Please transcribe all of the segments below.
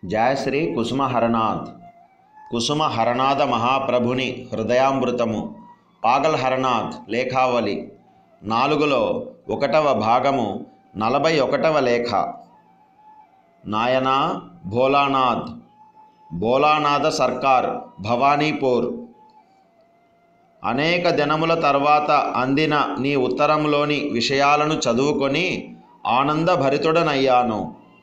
జయ శ్రీ కుసుమహరనాథ్. కుసుమహరనాథ మహాప్రభుని హృదయామృతము పాగల్ హరనాథ్ లేఖావళి 4లో 1వ భాగము 41వ లేఖ. నాయనా భోలానాథ్, భోలానాథ సర్కార్, భవానీపూర్. అనేక దినముల తర్వాత అందిన నీ ఉత్తరంలోని విషయాలను చదువుకొని ఆనందభరితుడనయ్యాను.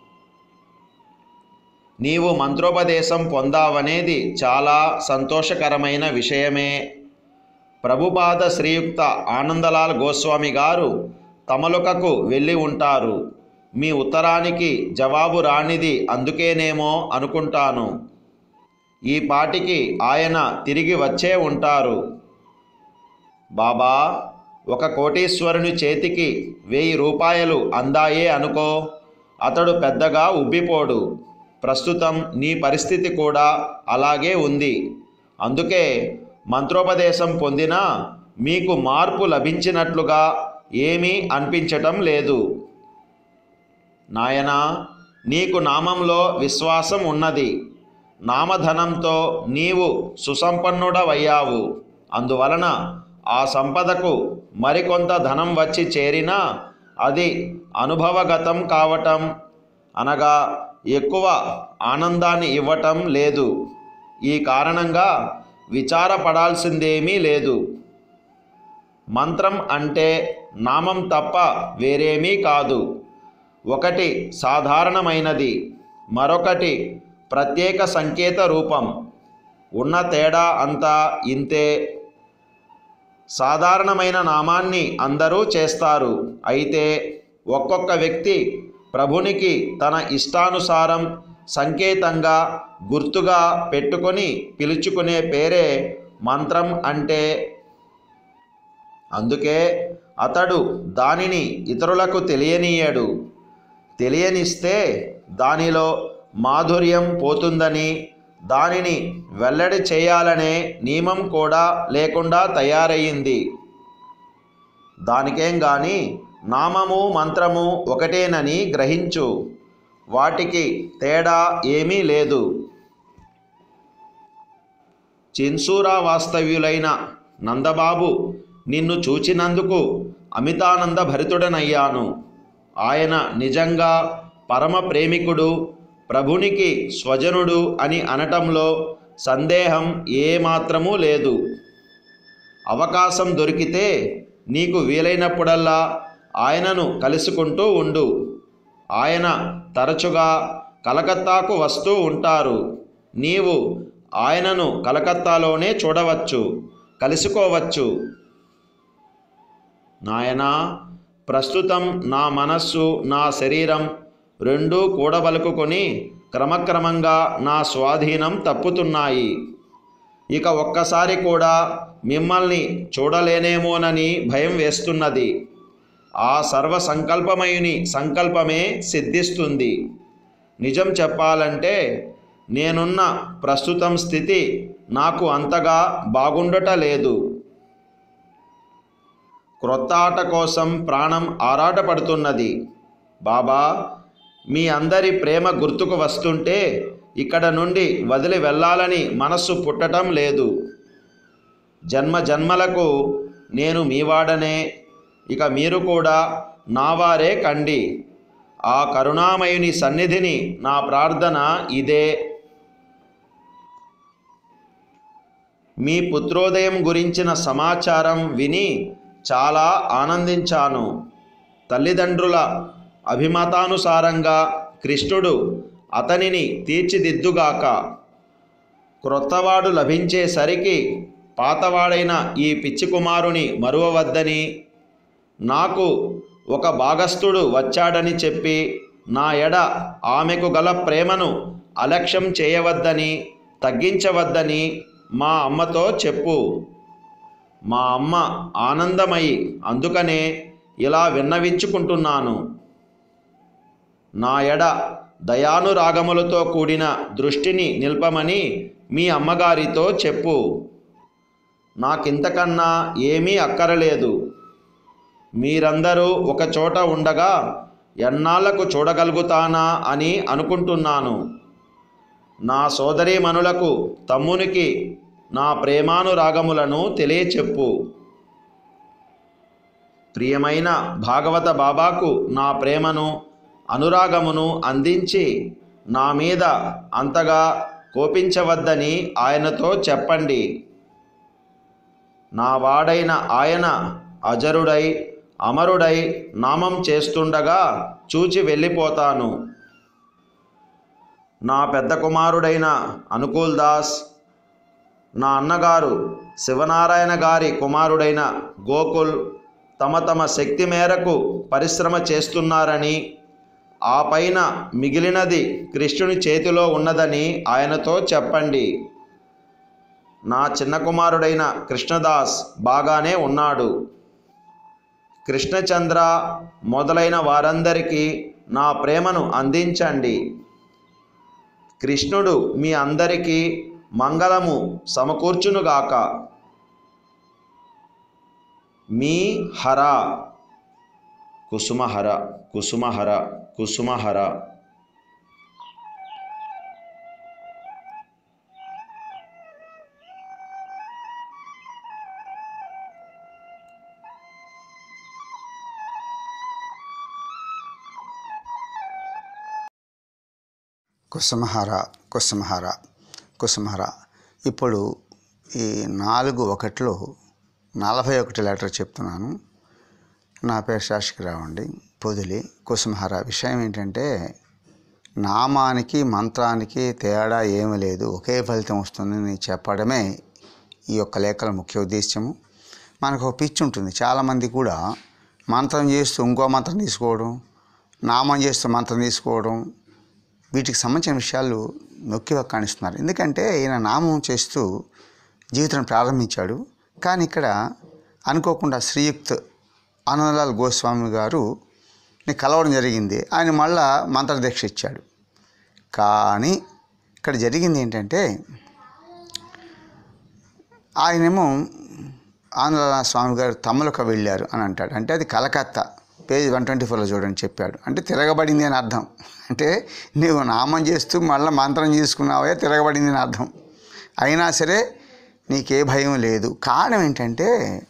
నీవు మంత్రోపదేశం పొందావనేది చాలా సంతోషకరమైన విషయమే. ప్రభుపాద శ్రీయుక్త ఆనందలాల్ గోస్వామి గారు తమలుకకు వెళ్ళి ఉంటారు. మీ ఉత్తరానికి జవాబు రానిది అందుకేనేమో అనుకుంటాను. ఈ పాటికి ఆయన తిరిగి వచ్చే ఉంటారు. బాబా, ఒక కోటీశ్వరుని చేతికి 1000 రూపాయలు అందాయే అనుకో, అతడు పెద్దగా ఉబ్బిపోడు. ప్రస్తుతం నీ పరిస్థితి కూడా అలాగే ఉంది. అందుకే మంత్రోపదేశం పొందినా మీకు మార్పు లభించినట్లుగా ఏమీ అనిపించటం లేదు. నాయనా, నీకు నామంలో విశ్వాసం ఉన్నది. నామధనంతో నీవు సుసంపన్నుడవయ్యావు. అందువలన ఆ సంపదకు మరికొంత ధనం వచ్చి చేరినా అది అనుభవగతం కావటం అనగా ఎక్కువ ఆనందాన్ని ఇవ్వటం లేదు. ఈ కారణంగా విచారపడాల్సిందేమీ లేదు. మంత్రం అంటే నామం తప్ప వేరేమీ కాదు. ఒకటి సాధారణమైనది, మరొకటి ప్రత్యేక సంకేత రూపం. ఉన్న తేడా అంతా ఇంతే. సాధారణమైన నామాన్ని అందరూ చేస్తారు. అయితే ఒక్కొక్క వ్యక్తి ప్రభునికి తన ఇష్టానుసారం సంకేతంగా గుర్తుగా పెట్టుకొని పిలుచుకునే పేరే మంత్రం అంటే. అందుకే అతడు దానిని ఇతరులకు తెలియనీయడు. తెలియనిస్తే దానిలో మాధుర్యం పోతుందని, దానిని వెల్లడి చేయాలనే నియమం కూడా లేకుండా తయారయ్యింది. దానికేం గాని నామము మంత్రము ఒకటేనని గ్రహించు. వాటికి తేడా ఏమీ లేదు. చిన్సూరా వాస్తవ్యులైన నందబాబు నిన్ను చూచినందుకు అమితానంద భరితుడనయ్యాను. ఆయన నిజంగా పరమ ప్రేమికుడు, ప్రభునికి స్వజనుడు అని అనటంలో సందేహం ఏమాత్రమూ లేదు. అవకాశం దొరికితే నీకు వీలైనప్పుడల్లా ఆయనను కలుసుకుంటూ ఉండు. ఆయన తరచుగా కలకత్తాకు వస్తూ ఉంటారు. నీవు ఆయనను కలకత్తాలోనే చూడవచ్చు, కలుసుకోవచ్చు. నాయనా, ప్రస్తుతం నా మనస్సు, నా శరీరం రెండూ కూడబలుకుని క్రమక్రమంగా నా స్వాధీనం తప్పుతున్నాయి. ఇక ఒక్కసారి కూడా మిమ్మల్ని చూడలేనేమోనని భయం వేస్తున్నది. ఆ సర్వసంకల్పమయుని సంకల్పమే సిద్ధిస్తుంది. నిజం చెప్పాలంటే నేనున్న ప్రస్తుతం స్థితి నాకు అంతగా బాగుండటలేదు. క్రొత్త ఆట కోసం ప్రాణం ఆరాటపడుతున్నది. బాబా, మీ అందరి ప్రేమ గుర్తుకు వస్తుంటే ఇక్కడ నుండి వదిలి వెళ్ళాలని మనస్సు పుట్టడం లేదు. జన్మ జన్మలకు నేను మీవాడనే, ఇక మీరు కూడా నావారే కండి. ఆ కరుణామయుని సన్నిధిని నా ప్రార్థన ఇదే. మీ పుత్రోదయం గురించిన సమాచారం విని చాలా ఆనందించాను. తల్లిదండ్రుల అభిమతానుసారంగా కృష్ణుడు అతనిని తీర్చిదిద్దుగాక. క్రొత్తవాడు లభించేసరికి పాతవాడైన ఈ పిచ్చి కుమారుని మరువవద్దని, నాకు ఒక భాగస్థుడు వచ్చాడని చెప్పి నా ఎడ ఆమెకు గల ప్రేమను అలక్ష్యం చేయవద్దని, తగ్గించవద్దని మా అమ్మతో చెప్పు. మా అమ్మ ఆనందమయి, అందుకనే ఇలా విన్నవించుకుంటున్నాను. నా ఎడ దయానురాగములతో కూడిన దృష్టిని నిల్పమని మీ అమ్మగారితో చెప్పు. నాకింతకన్నా ఏమీ అక్కరలేదు. మీరందరూ ఒక చోట ఉండగా ఎన్నాళ్లకు చూడగలుగుతానా అని అనుకుంటున్నాను. నా సోదరీమణులకు తమ్మునికి నా ప్రేమానురాగములను తెలియచెప్పు. ప్రియమైన భాగవత బాబాకు నా ప్రేమను అనురాగమును అందించి నా మీద అంతగా కోపించవద్దని ఆయనతో చెప్పండి. నా వాడైన ఆయన అజరుడై అమరుడై నామం చేస్తుండగా చూచి వెళ్ళిపోతాను. నా పెద్ద కుమారుడైన అనుకూల్ దాస్, నా అన్నగారు శివనారాయణ గారి కుమారుడైన గోకుల్ తమ తమ శక్తి మేరకు పరిశ్రమ చేస్తున్నారని, ఆ పైన మిగిలినది కృష్ణుని చేతిలో ఉన్నదని ఆయనతో చెప్పండి. నా చిన్న కుమారుడైన కృష్ణదాస్ బాగానే ఉన్నాడు. కృష్ణచంద్ర మొదలైన వారందరికీ నా ప్రేమను అందించండి. కృష్ణుడు మీ అందరికీ మంగళము సమకూర్చునుగాక. మీ హర. కుసుమహర కుసుమహర కుసుమహర. కుసుమహర కుసుమహర కుసుమహర. ఇప్పుడు ఈ 4:1లో 41 లెటర్ చెప్తున్నాను. నా పేరు శాస్త్రిరావు అండి, పొదిలి. కుసుమహర విషయం ఏంటంటే, నామానికి మంత్రానికి తేడా ఏమీ లేదు, ఒకే ఫలితం వస్తుందని చెప్పడమే ఈ యొక్క లేఖల ముఖ్య ఉద్దేశ్యము. మనకు ఒక పిచ్చి ఉంటుంది, చాలామంది కూడా మంత్రం చేస్తూ ఇంకో మంత్రం తీసుకోవడం, నామం చేస్తూ మంత్రం తీసుకోవడం, వీటికి సంబంధించిన విషయాలు నొక్కి కానిస్తున్నారు. ఎందుకంటే ఈయన నామం చేస్తూ జీవితం ప్రారంభించాడు. కానీ ఇక్కడ అనుకోకుండా శ్రీయుక్త్ ఆనందలాల్ గోస్వామి గారుని కలవడం జరిగింది. ఆయన మళ్ళా మంత్రదీక్ష ఇచ్చాడు. కానీ ఇక్కడ జరిగింది ఏంటంటే, ఆయనేమో ఆనందలాల్ స్వామి గారు తమ్ములకు వెళ్ళారు అని అంటాడు. అంటే అది కలకత్తా, పేజ్ 124లో చూడండి చెప్పాడు. అంటే తిరగబడింది అని అర్థం. అంటే నీవు నామం చేస్తూ మళ్ళీ మంత్రం చేసుకున్నావే, తిరగబడింది అని అర్థం. అయినా సరే నీకే భయం లేదు. కారణం ఏంటంటే,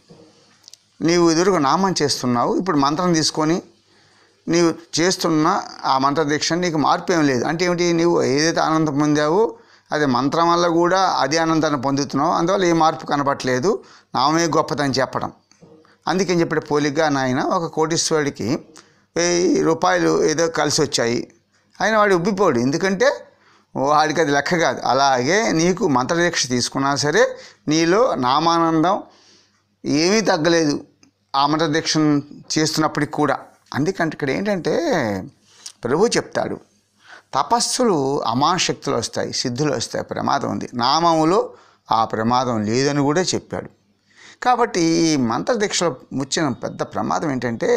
నీవు ఎదురుగా నామం చేస్తున్నావు, ఇప్పుడు మంత్రం తీసుకొని నీవు చేస్తున్న ఆ మంత్రదీక్ష నీకు మార్పు ఏం లేదు. అంటే ఏమిటి, నీవు ఏదైతే ఆనందం పొందావో అది మంత్రం వల్ల కూడా అదే ఆనందాన్ని పొందుతున్నావు, అందువల్ల ఏ మార్పు కనపట్లేదు, నామే గొప్పదని చెప్పడం. అందుకని చెప్పే పోలిగ్గా నాయన ఒక కోటీశ్వరుడికి 1000 రూపాయలు ఏదో కలిసి వచ్చాయి, ఆయన వాడు ఉబ్బిపోడు, ఎందుకంటే వాడికి అది లెక్క కాదు. అలాగే నీకు మంత్రదీక్ష తీసుకున్నా సరే నీలో నామానందం ఏమీ తగ్గలేదు ఆ మంత్రదీక్షను చేస్తున్నప్పటికి కూడా. అందుకంటే ఇక్కడ ఏంటంటే ప్రభు చెప్తాడు, తపస్సులు అమాశక్తులు వస్తాయి, సిద్ధులు వస్తాయి, ప్రమాదం ఉంది. నామములో ఆ ప్రమాదం లేదని కూడా చెప్పాడు. కాబట్టి ఈ మంత్రదీక్షలో వచ్చిన పెద్ద ప్రమాదం ఏంటంటే,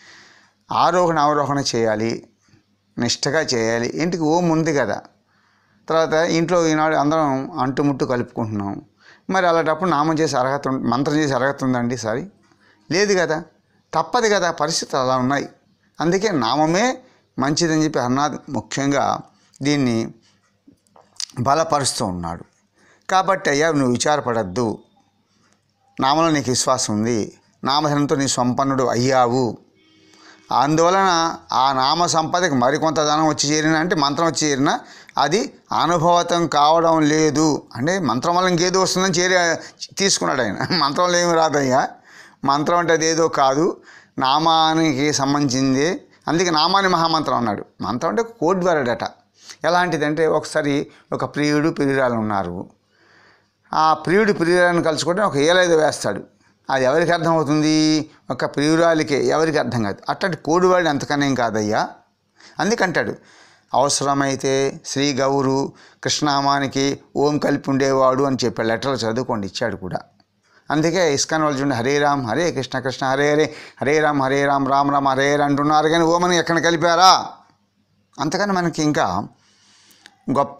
ఆరోహణ అవరోహణ చేయాలి, నిష్టగా చేయాలి. ఇంటికి ఓం ఉంది కదా, తర్వాత ఇంట్లో ఈనాడు అందరం అంటుముట్టు కలుపుకుంటున్నాం. మరి అలాంటప్పుడు నామం చేసే అర్హత, మంత్రం చేసే అర్హత ఉందండి? సరే లేదు కదా, తప్పదు కదా, పరిస్థితులు అలా ఉన్నాయి. అందుకే నామమే మంచిదని చెప్పి అన్నాది ముఖ్యంగా దీన్ని బలపరుస్తూ ఉన్నాడు. కాబట్టి అయ్యా నువ్వు విచారపడద్దు, నామంలో నీకు విశ్వాసం ఉంది, నామధనంతో నీ సంపన్నుడు అయ్యావు, అందువలన ఆ నామ సంపదకి మరికొంత ధనం వచ్చి చేరిన, అంటే మంత్రం వచ్చి చేరినా అది అనుభవతం కావడం లేదు. అంటే మంత్రం వల్ల ఇంకేదో వస్తుందని తీసుకున్నాడు ఆయన. మంత్రంలో ఏమి రాదయ్యా, మంత్రం అంటే అదేదో కాదు, నామానికి సంబంధించింది. అందుకే నామాన్ని మహామంత్రం అన్నాడు. మంత్రం అంటే కోడ్ వర్డ్. ఎలాంటిదంటే, ఒకసారి ఒక ప్రియుడు ప్రియురాలు ఉన్నారు, ఆ ప్రియుడు ప్రియురాలను కలుసుకుంటే ఒక ఏలైదో వేస్తాడు. అది ఎవరికి అర్థమవుతుంది? ఒక ప్రియురాలికే, ఎవరికి అర్థం కాదు. అట్లాంటి కోడ్ వర్డ్ అంతకనేం కాదయ్యా. అందుకంటాడు, అవసరమైతే శ్రీ గౌరు కృష్ణనామానికి ఓం కలిపి ఉండేవాడు అని చెప్పే లెటర్లు చదువుకోండి, ఇచ్చాడు కూడా. అందుకే ఇస్కాన్ వాళ్ళు చూడండి, హరే రామ్ హరే కృష్ణ కృష్ణ హరే హరే, హరే రామ్ రామ్ రామ్ హరే హరే అంటున్నారు, కానీ ఓమని ఎక్కడ కలిపారా? అంతకని మనకి ఇంకా గొప్ప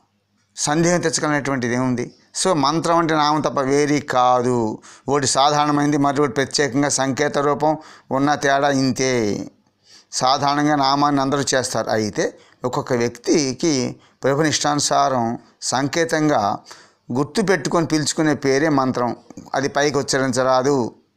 సందేహం తెచ్చుకునేటువంటిది ఏముంది? సో మంత్రం అంటే నామం తప్ప వేరీ కాదు. ఒకటి సాధారణమైంది, మరొకటి ప్రత్యేకంగా సంకేత రూపం ఉన్న తేడా ఇంతే. సాధారణంగా నామాన్ని అందరూ చేస్తారు, అయితే ఒక్కొక్క వ్యక్తికి ప్రభునిష్టానుసారం సంకేతంగా గుర్తు పెట్టుకొని పిలుచుకునే పేరే మంత్రం. అది పైకి ఉచ్చరించరాదు.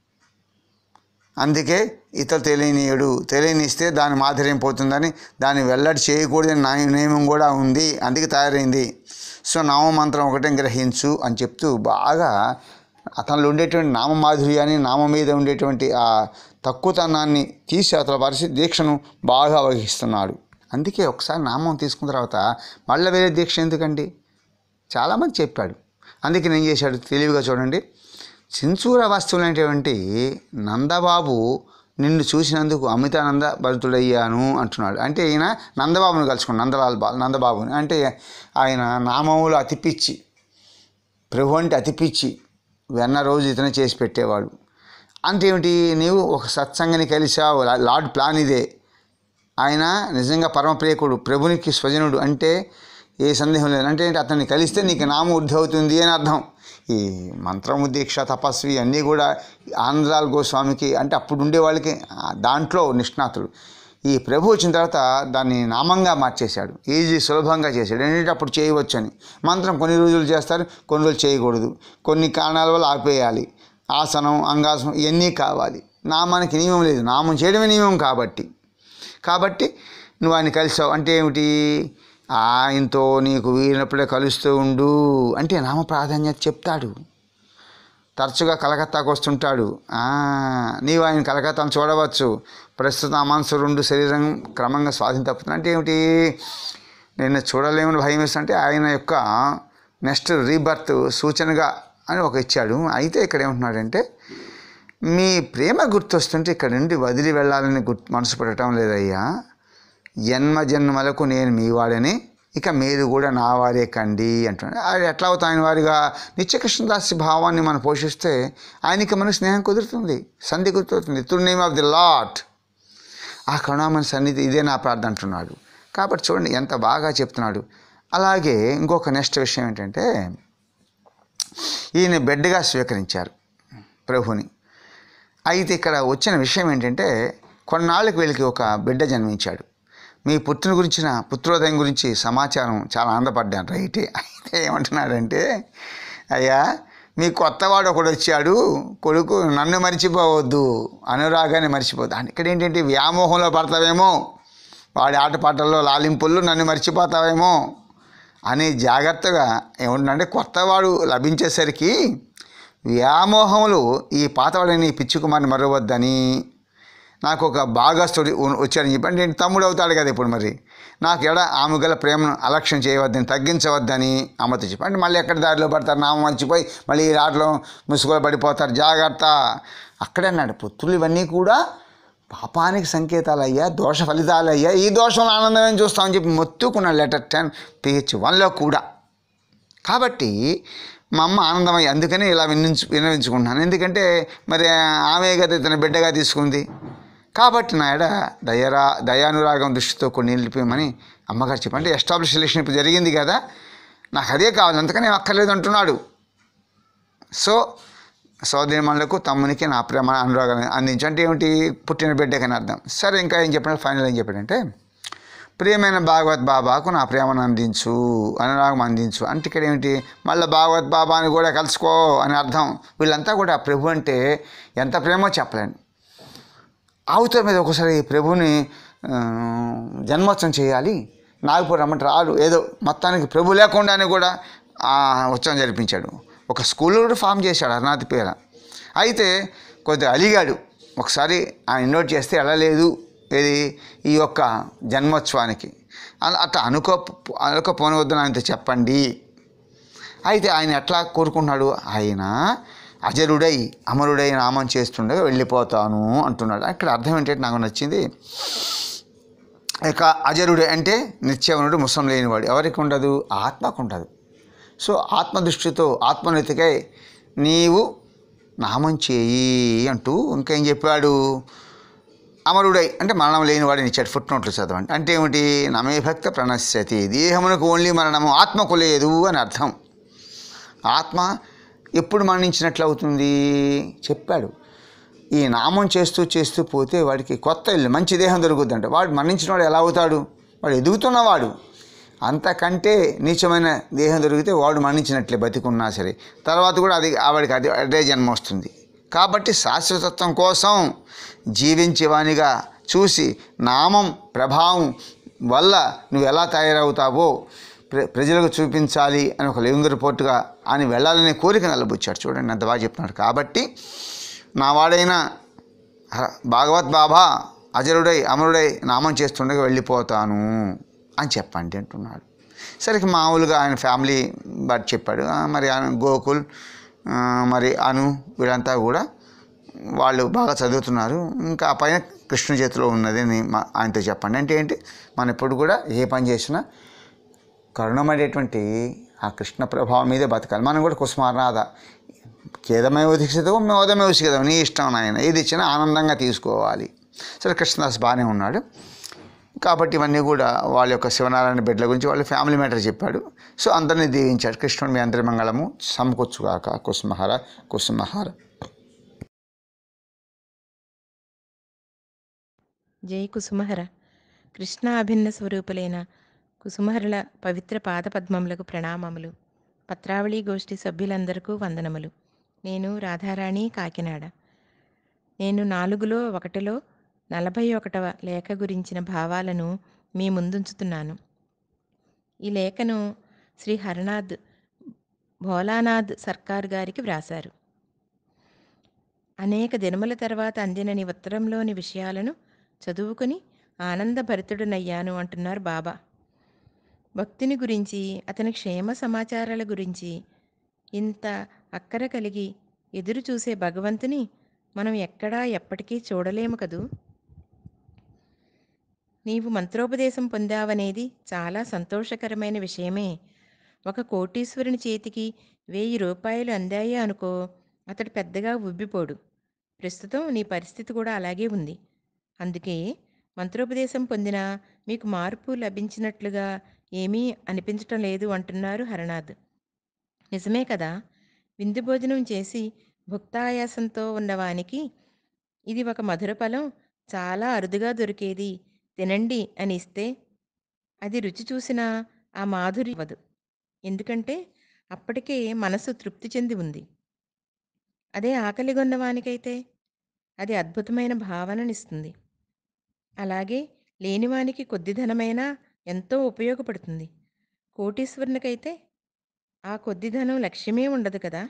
అందుకే ఇతరులు తెలియనిస్తే దాని మాధుర్యం పోతుందని దాన్ని వెల్లడి చేయకూడదని నియమం కూడా ఉంది. అందుకే తయారైంది. సో నామమంత్రం ఒకటే గ్రహించు అని చెప్తూ బాగా అతనిలో ఉండేటువంటి నామమాధుర్యాన్ని, నామం మీద ఉండేటువంటి ఆ తక్కువతనాన్ని తీసి అతని పరిస్థితి దీక్షను బాగా వహిస్తున్నాడు. అందుకే ఒకసారి నామం తీసుకున్న తర్వాత మళ్ళీ వేరే దీక్ష ఎందుకండి? చాలామంది చెప్పాడు. అందుకే నేను చేశాడు తెలివిగా చూడండి. చించూర వస్తువులైనటువంటి నందబాబు నిన్ను చూసినందుకు అమితానంద భరితుడయ్యాను అంటున్నాడు. అంటే ఈయన నందబాబుని కలుసుకున్నాడు, నందబాబుని. అంటే ఆయన నామములు అతిపిచ్చి, ప్రభు అంటే అతిపిచ్చి వెన్న రోజు ఇతనే చేసి పెట్టేవాడు. అంటే ఏమిటి? నీవు ఒక సత్సంగాన్ని కలిసావు. లార్డ్ ప్లాన్ ఇదే. ఆయన నిజంగా పరమప్రియకుడు, ప్రభునికి స్వజనుడు అంటే ఏ సందేహం లేదు. అంటే అతన్ని కలిస్తే నీకు నామం వృద్ధి అవుతుంది అని అర్థం. ఈ మంత్రము, దీక్ష, తపస్వి అన్నీ కూడా ఆనందలాల్ గోస్వామికి అంటే అప్పుడు ఉండే వాళ్ళకి దాంట్లో నిష్ణాతుడు. ఈ ప్రభు వచ్చిన తర్వాత దాన్ని నామంగా మార్చేశాడు. సులభంగా చేశాడు. ఏంటంటే అప్పుడు చేయవచ్చు అని. మంత్రం కొన్ని రోజులు చేస్తారు, కొన్ని రోజులు చేయకూడదు, కొన్ని కారణాల వల్ల ఆపేయాలి. ఆసనం, అంగాసనం ఇవన్నీ కావాలి. నామానికి నియమం లేదు, నామం చేయడమే నియమం. కాబట్టి నువ్వు ఆయన కలిసావు అంటే ఏమిటి? ఆయనతో నీకు వీరినప్పుడే కలుస్తూ ఉండు అంటే నామ ప్రాధాన్యత చెప్తాడు. తరచుగా కలకత్తాకు వస్తుంటాడు. నీవు ఆయన కలకత్తాను చూడవచ్చు. ప్రస్తుతం ఆ మనసు 2 శరీరం క్రమంగా స్వాధీనం తప్పుతుంది. అంటే ఏమిటి? నేను చూడలేమని భయం వేస్తుంటే ఆయన యొక్క నెక్స్ట్ రీబర్త్ సూచనగా అని ఒక ఇచ్చాడు. అయితే ఇక్కడ ఏమంటున్నాడంటే, మీ ప్రేమ గుర్తొస్తుంటే ఇక్కడ నుండి వదిలి వెళ్ళాలని మనసు పడటం లేదయ్యా. జన్మలకు నేను మీ వాడని, ఇక మీరు కూడా నా వారే కండి అంటున్నాడు. అది ఎట్లా అవుతాం? ఆయన వారిగా నిత్యకృష్ణదాసి భావాన్ని మనం పోషిస్తే ఆయనకి మనకు స్నేహం కుదురుతుంది, సంధి కుదురుతుంది. Through name of the lord. ఆ కరుణామణి సన్నిధి ఇదే నా ప్రార్థన అంటున్నాడు. కాబట్టి చూడండి ఎంత బాగా చెప్తున్నాడు. అలాగే ఇంకొక నెక్స్ట్ విషయం ఏంటంటే, ఈయన బిడ్డగా స్వీకరించారు ప్రభుని. అయితే ఇక్కడ వచ్చిన విషయం ఏంటంటే, కొన్నాళ్ళకి వీళ్ళకి ఒక బిడ్డ జన్మించాడు. మీ పుత్రోదయం గురించి సమాచారం చాలా ఆనందపడ్డాను. రైటే. అయితే ఏమంటున్నాడంటే, అయ్యా మీ కొత్తవాడు ఒకడు వచ్చాడు, కొడుకు నన్ను మర్చిపోవద్దు, అనురాగాన్ని మర్చిపోద్దు. ఇక్కడ ఏంటంటే వ్యామోహంలో పడతావేమో, వాడి ఆటపాటల్లో లాలింపుల్లో నన్ను మర్చిపోతావేమో అని జాగ్రత్తగా ఏమంటున్నాడంటే, కొత్తవాడు లభించేసరికి వ్యామోహములు ఈ పాతవాడిని పిచ్చి కుమార్ని మరవద్దని, నాకు ఒక భాగస్థుడు వచ్చాడని చెప్పి, అంటే నేను తమ్ముడు అవుతాడు కదా ఇప్పుడు, మరి నాకు ఆమె గల ప్రేమను అలక్ష్యం చేయవద్దని, తగ్గించవద్దని అమ్మతో చెప్పి, అంటే మళ్ళీ ఎక్కడ దారిలో పడతారు, నామం మర్చిపోయి మళ్ళీ ఈ రాట్లో ముసుగులో పడిపోతారు, జాగ్రత్త. అక్కడే అన్నాడు, పుత్రులు ఇవన్నీ కూడా పాపానికి సంకేతాలయ్యా, దోష ఫలితాలయ్యా, ఈ దోషంలో ఆనందమని చూస్తామని చెప్పి మొత్తుకున్నాడు లెటర్ 10 ph 1లో కూడా. కాబట్టి మా అమ్మ ఆనందమయ్యి అందుకని ఇలా విన్నవించుకుంటున్నాను. ఎందుకంటే మరి ఆమె కదా ఇతని బిడ్డగా తీసుకుంది. కాబట్టి నా ఎడ దయానురాగం దృష్టితో కొన్ని నిలిపేయమని అమ్మగారు చెప్పి, అంటే ఎస్టాబ్లిష్ రిలేషన్ ఇప్పుడు జరిగింది కదా, నాకు అదే కావాలి, అందుకని అక్కర్లేదు అంటున్నాడు. సో సోదరిమణులకు తమ్మునికి నా ప్రేమ అనురాగాన్ని అందించు అంటే ఏమిటి? పుట్టిన బిడ్డకని అర్థం. సరే ఇంకా ఏం చెప్పాడు? ఫైనల్ ఏం చెప్పాడంటే, ప్రియమైన భాగవత్ బాబాకు నా ప్రేమను అందించు, అనురాగం అందించు అంటే ఇక్కడ ఏమిటి? మళ్ళీ భాగవత్ బాబాని కూడా కలుసుకో అని అర్థం. వీళ్ళంతా కూడా ప్రభు అంటే ఎంత ప్రేమో చెప్పలేను. ఆవుతో మీద ఒకసారి ప్రభుని జన్మోత్సవం చేయాలి, నాగపూర్ రమ్మంటే రాడు, ఏదో మొత్తానికి ప్రభు లేకుండానే కూడా ఉత్సవం జరిపించాడు. ఒక స్కూల్ కూడా ఫామ్ చేశాడు అరుణాతి పేర. అయితే కొద్దిగా అలిగాడు, ఒకసారి ఆయన ఇన్వైట్ చేస్తే వెళ్ళలేదు ఏది ఈ యొక్క జన్మోత్సవానికి. అట్లా అనుకోపోనవద్దు ఆయనతో చెప్పండి. అయితే ఆయన ఎట్లా కోరుకుంటున్నాడు? ఆయన అజరుడై అమరుడై నామం చేస్తుండగా వెళ్ళిపోతాను అంటున్నాడు. ఇక్కడ అర్థం ఏంటంటే నాకు నచ్చింది. ఇక అజరుడే అంటే నిత్యవనుడు, ముసం లేనివాడు. ఎవరికి ఉండదు? ఆత్మకు ఉండదు. సో ఆత్మదృష్టితో ఆత్మనితికై నీవు నామం చేయి అంటూ ఇంకేం చెప్పాడు? అమరుడై అంటే మరణం లేనివాడిని ఇచ్చాడు. ఫుట్ నోట్లు చదవండి. అంటే ఏమిటి? నమే భక్త ప్రణశ్యతి, దేహమునకు ఓన్లీ మరణము, ఆత్మకు లేదు అని అర్థం. ఆత్మ ఎప్పుడు మరణించినట్లు అవుతుంది చెప్పాడు. ఈ నామం చేస్తూ పోతే వాడికి కొత్త ఇల్లు, మంచి దేహం దొరుకుద్దంట. వాడు మరణించిన వాడు ఎలా అవుతాడు? వాడు ఎదుగుతున్నవాడు. అంతకంటే నీచమైన దేహం దొరికితే వాడు మరణించినట్లే బతికున్నా సరే, తర్వాత కూడా వాడికి అదే జన్మ వస్తుంది. కాబట్టి శాశ్వతత్వం కోసం జీవించేవానిగా చూసి నామం ప్రభావం వల్ల నువ్వు ఎలా తయారవుతావో ప్రజలకు చూపించాలి అని ఒక లివింగ్ రిపోర్ట్గా అని వెళ్ళాలనే కోరిక నిలబుచ్చాడు. చూడండి అంత బాగా చెప్తున్నాడు. కాబట్టి నా వాడైన భాగవత్ బాబా అజరుడై అమరుడై నామం చేస్తుండగా వెళ్ళిపోతాను అని చెప్పండి అంటున్నాడు. సరికి మామూలుగా ఆయన ఫ్యామిలీ బట్ చెప్పాడు. మరి ఆయన గోకుల్ మరి అను వీళ్ళంతా కూడా వాళ్ళు బాగా చదువుతున్నారు. ఇంకా ఆ పైన కృష్ణ చేతిలో ఉన్నది అని ఆయనతో చెప్పండి. అంటే ఏంటి, మనం ఎప్పుడు కూడా ఏ పని చేసినా కరుణమనేటువంటి ఆ కృష్ణ ప్రభావం మీదే బతకాలి. మనం కూడా కుసుమారాధ ఖేదమే ఉదిక్షితం మోదమే ఉసిగదం, నీ ఇష్టం నాయన, ఏది ఇచ్చినా ఆనందంగా తీసుకోవాలి. సరే కృష్ణదాస్ బాగానే ఉన్నాడు. కాబట్టి ఇవన్నీ కూడా వాళ్ళ యొక్క శివనారాయణ బిడ్డల గురించి వాళ్ళ ఫ్యామిలీ మ్యాటర్ చెప్పాడు. సో అందరినీ దీవించాడు. కృష్ణుడు మీ అందరి మంగళము సమకూర్చుగాక. కుసుమహార కుసుమహార. జై కుసుమహర. కృష్ణ అభిన్న స్వరూపులైన కుసుమహరుల పవిత్ర పాదపద్మములకు ప్రణామములు. పత్రావళి గోష్ఠి సభ్యులందరికీ వందనములు. నేను రాధారాణి, కాకినాడ. నేను 4లో 1లో 41వ లేఖ గురించిన భావాలను మీ ముందుంచుతున్నాను. ఈ లేఖను శ్రీ హరనాథ్ భోలానాథ్ సర్కార్ గారికి వ్రాశారు. అనేక దినముల తర్వాత అందినని ఉత్తరంలోని విషయాలను చదువుకుని ఆనందభరితుడనయ్యాను అంటున్నారు బాబా. భక్తుని గురించి, అతని క్షేమ సమాచారాల గురించి ఇంత అక్కర కలిగి ఎదురు చూసే భగవంతుని మనం ఎక్కడా ఎప్పటికీ చూడలేము కదూ. నీవు మంత్రోపదేశం పొందావనేది చాలా సంతోషకరమైన విషయమే. ఒక కోటీశ్వరుని చేతికి 1000 రూపాయలు అందాయి అనుకో, అతడు పెద్దగా ఉబ్బిపోడు. ప్రస్తుతం నీ పరిస్థితి కూడా అలాగే ఉంది. అందుకే మంత్రోపదేశం పొందినా మీకు మార్పు లభించినట్లుగా ఏమీ అనిపించటం లేదు అంటున్నారు హరనాథ్. నిజమే కదా. విందు భోజనం చేసి భుక్తాయాసంతో ఉన్నవానికి ఇది ఒక మధుర ఫలం, చాలా అరుదుగా దొరికేది, తినండి అని ఇస్తే అది రుచి చూసినా ఆ మాధుర్యం ఇవ్వదు. ఎందుకంటే అప్పటికే మనసు తృప్తి చెంది ఉంది. అదే ఆకలిగొన్నవానికైతే అది అద్భుతమైన భావననిస్తుంది. అలాగే లేనివానికి కొద్ది ధనమైనా ఎంతో ఉపయోగపడుతుంది. కోటీశ్వరునికైతే ఆ కొద్ది ధనం లక్ష్యమే ఉండదు కదా.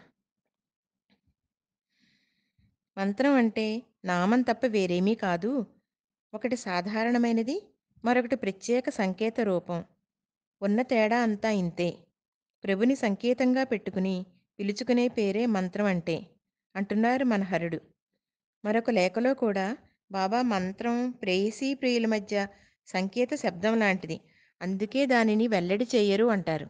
మంత్రం అంటే నామం తప్ప వేరేమీ కాదు. ఒకటి సాధారణమైనది, మరొకటి ప్రత్యేక సంకేత రూపం. ఉన్న తేడా అంతా ఇంతే. ప్రభుని సంకేతంగా పెట్టుకుని పిలుచుకునే పేరే మంత్రం అంటే అంటున్నారు మన హరుడు. మరొక లేఖలో కూడా బాబా మంత్రం ప్రేయసీ ప్రియుల మధ్య సంకేత శబ్దం లాంటిది, అందుకే దానిని వెల్లడి చేయరు అంటారు.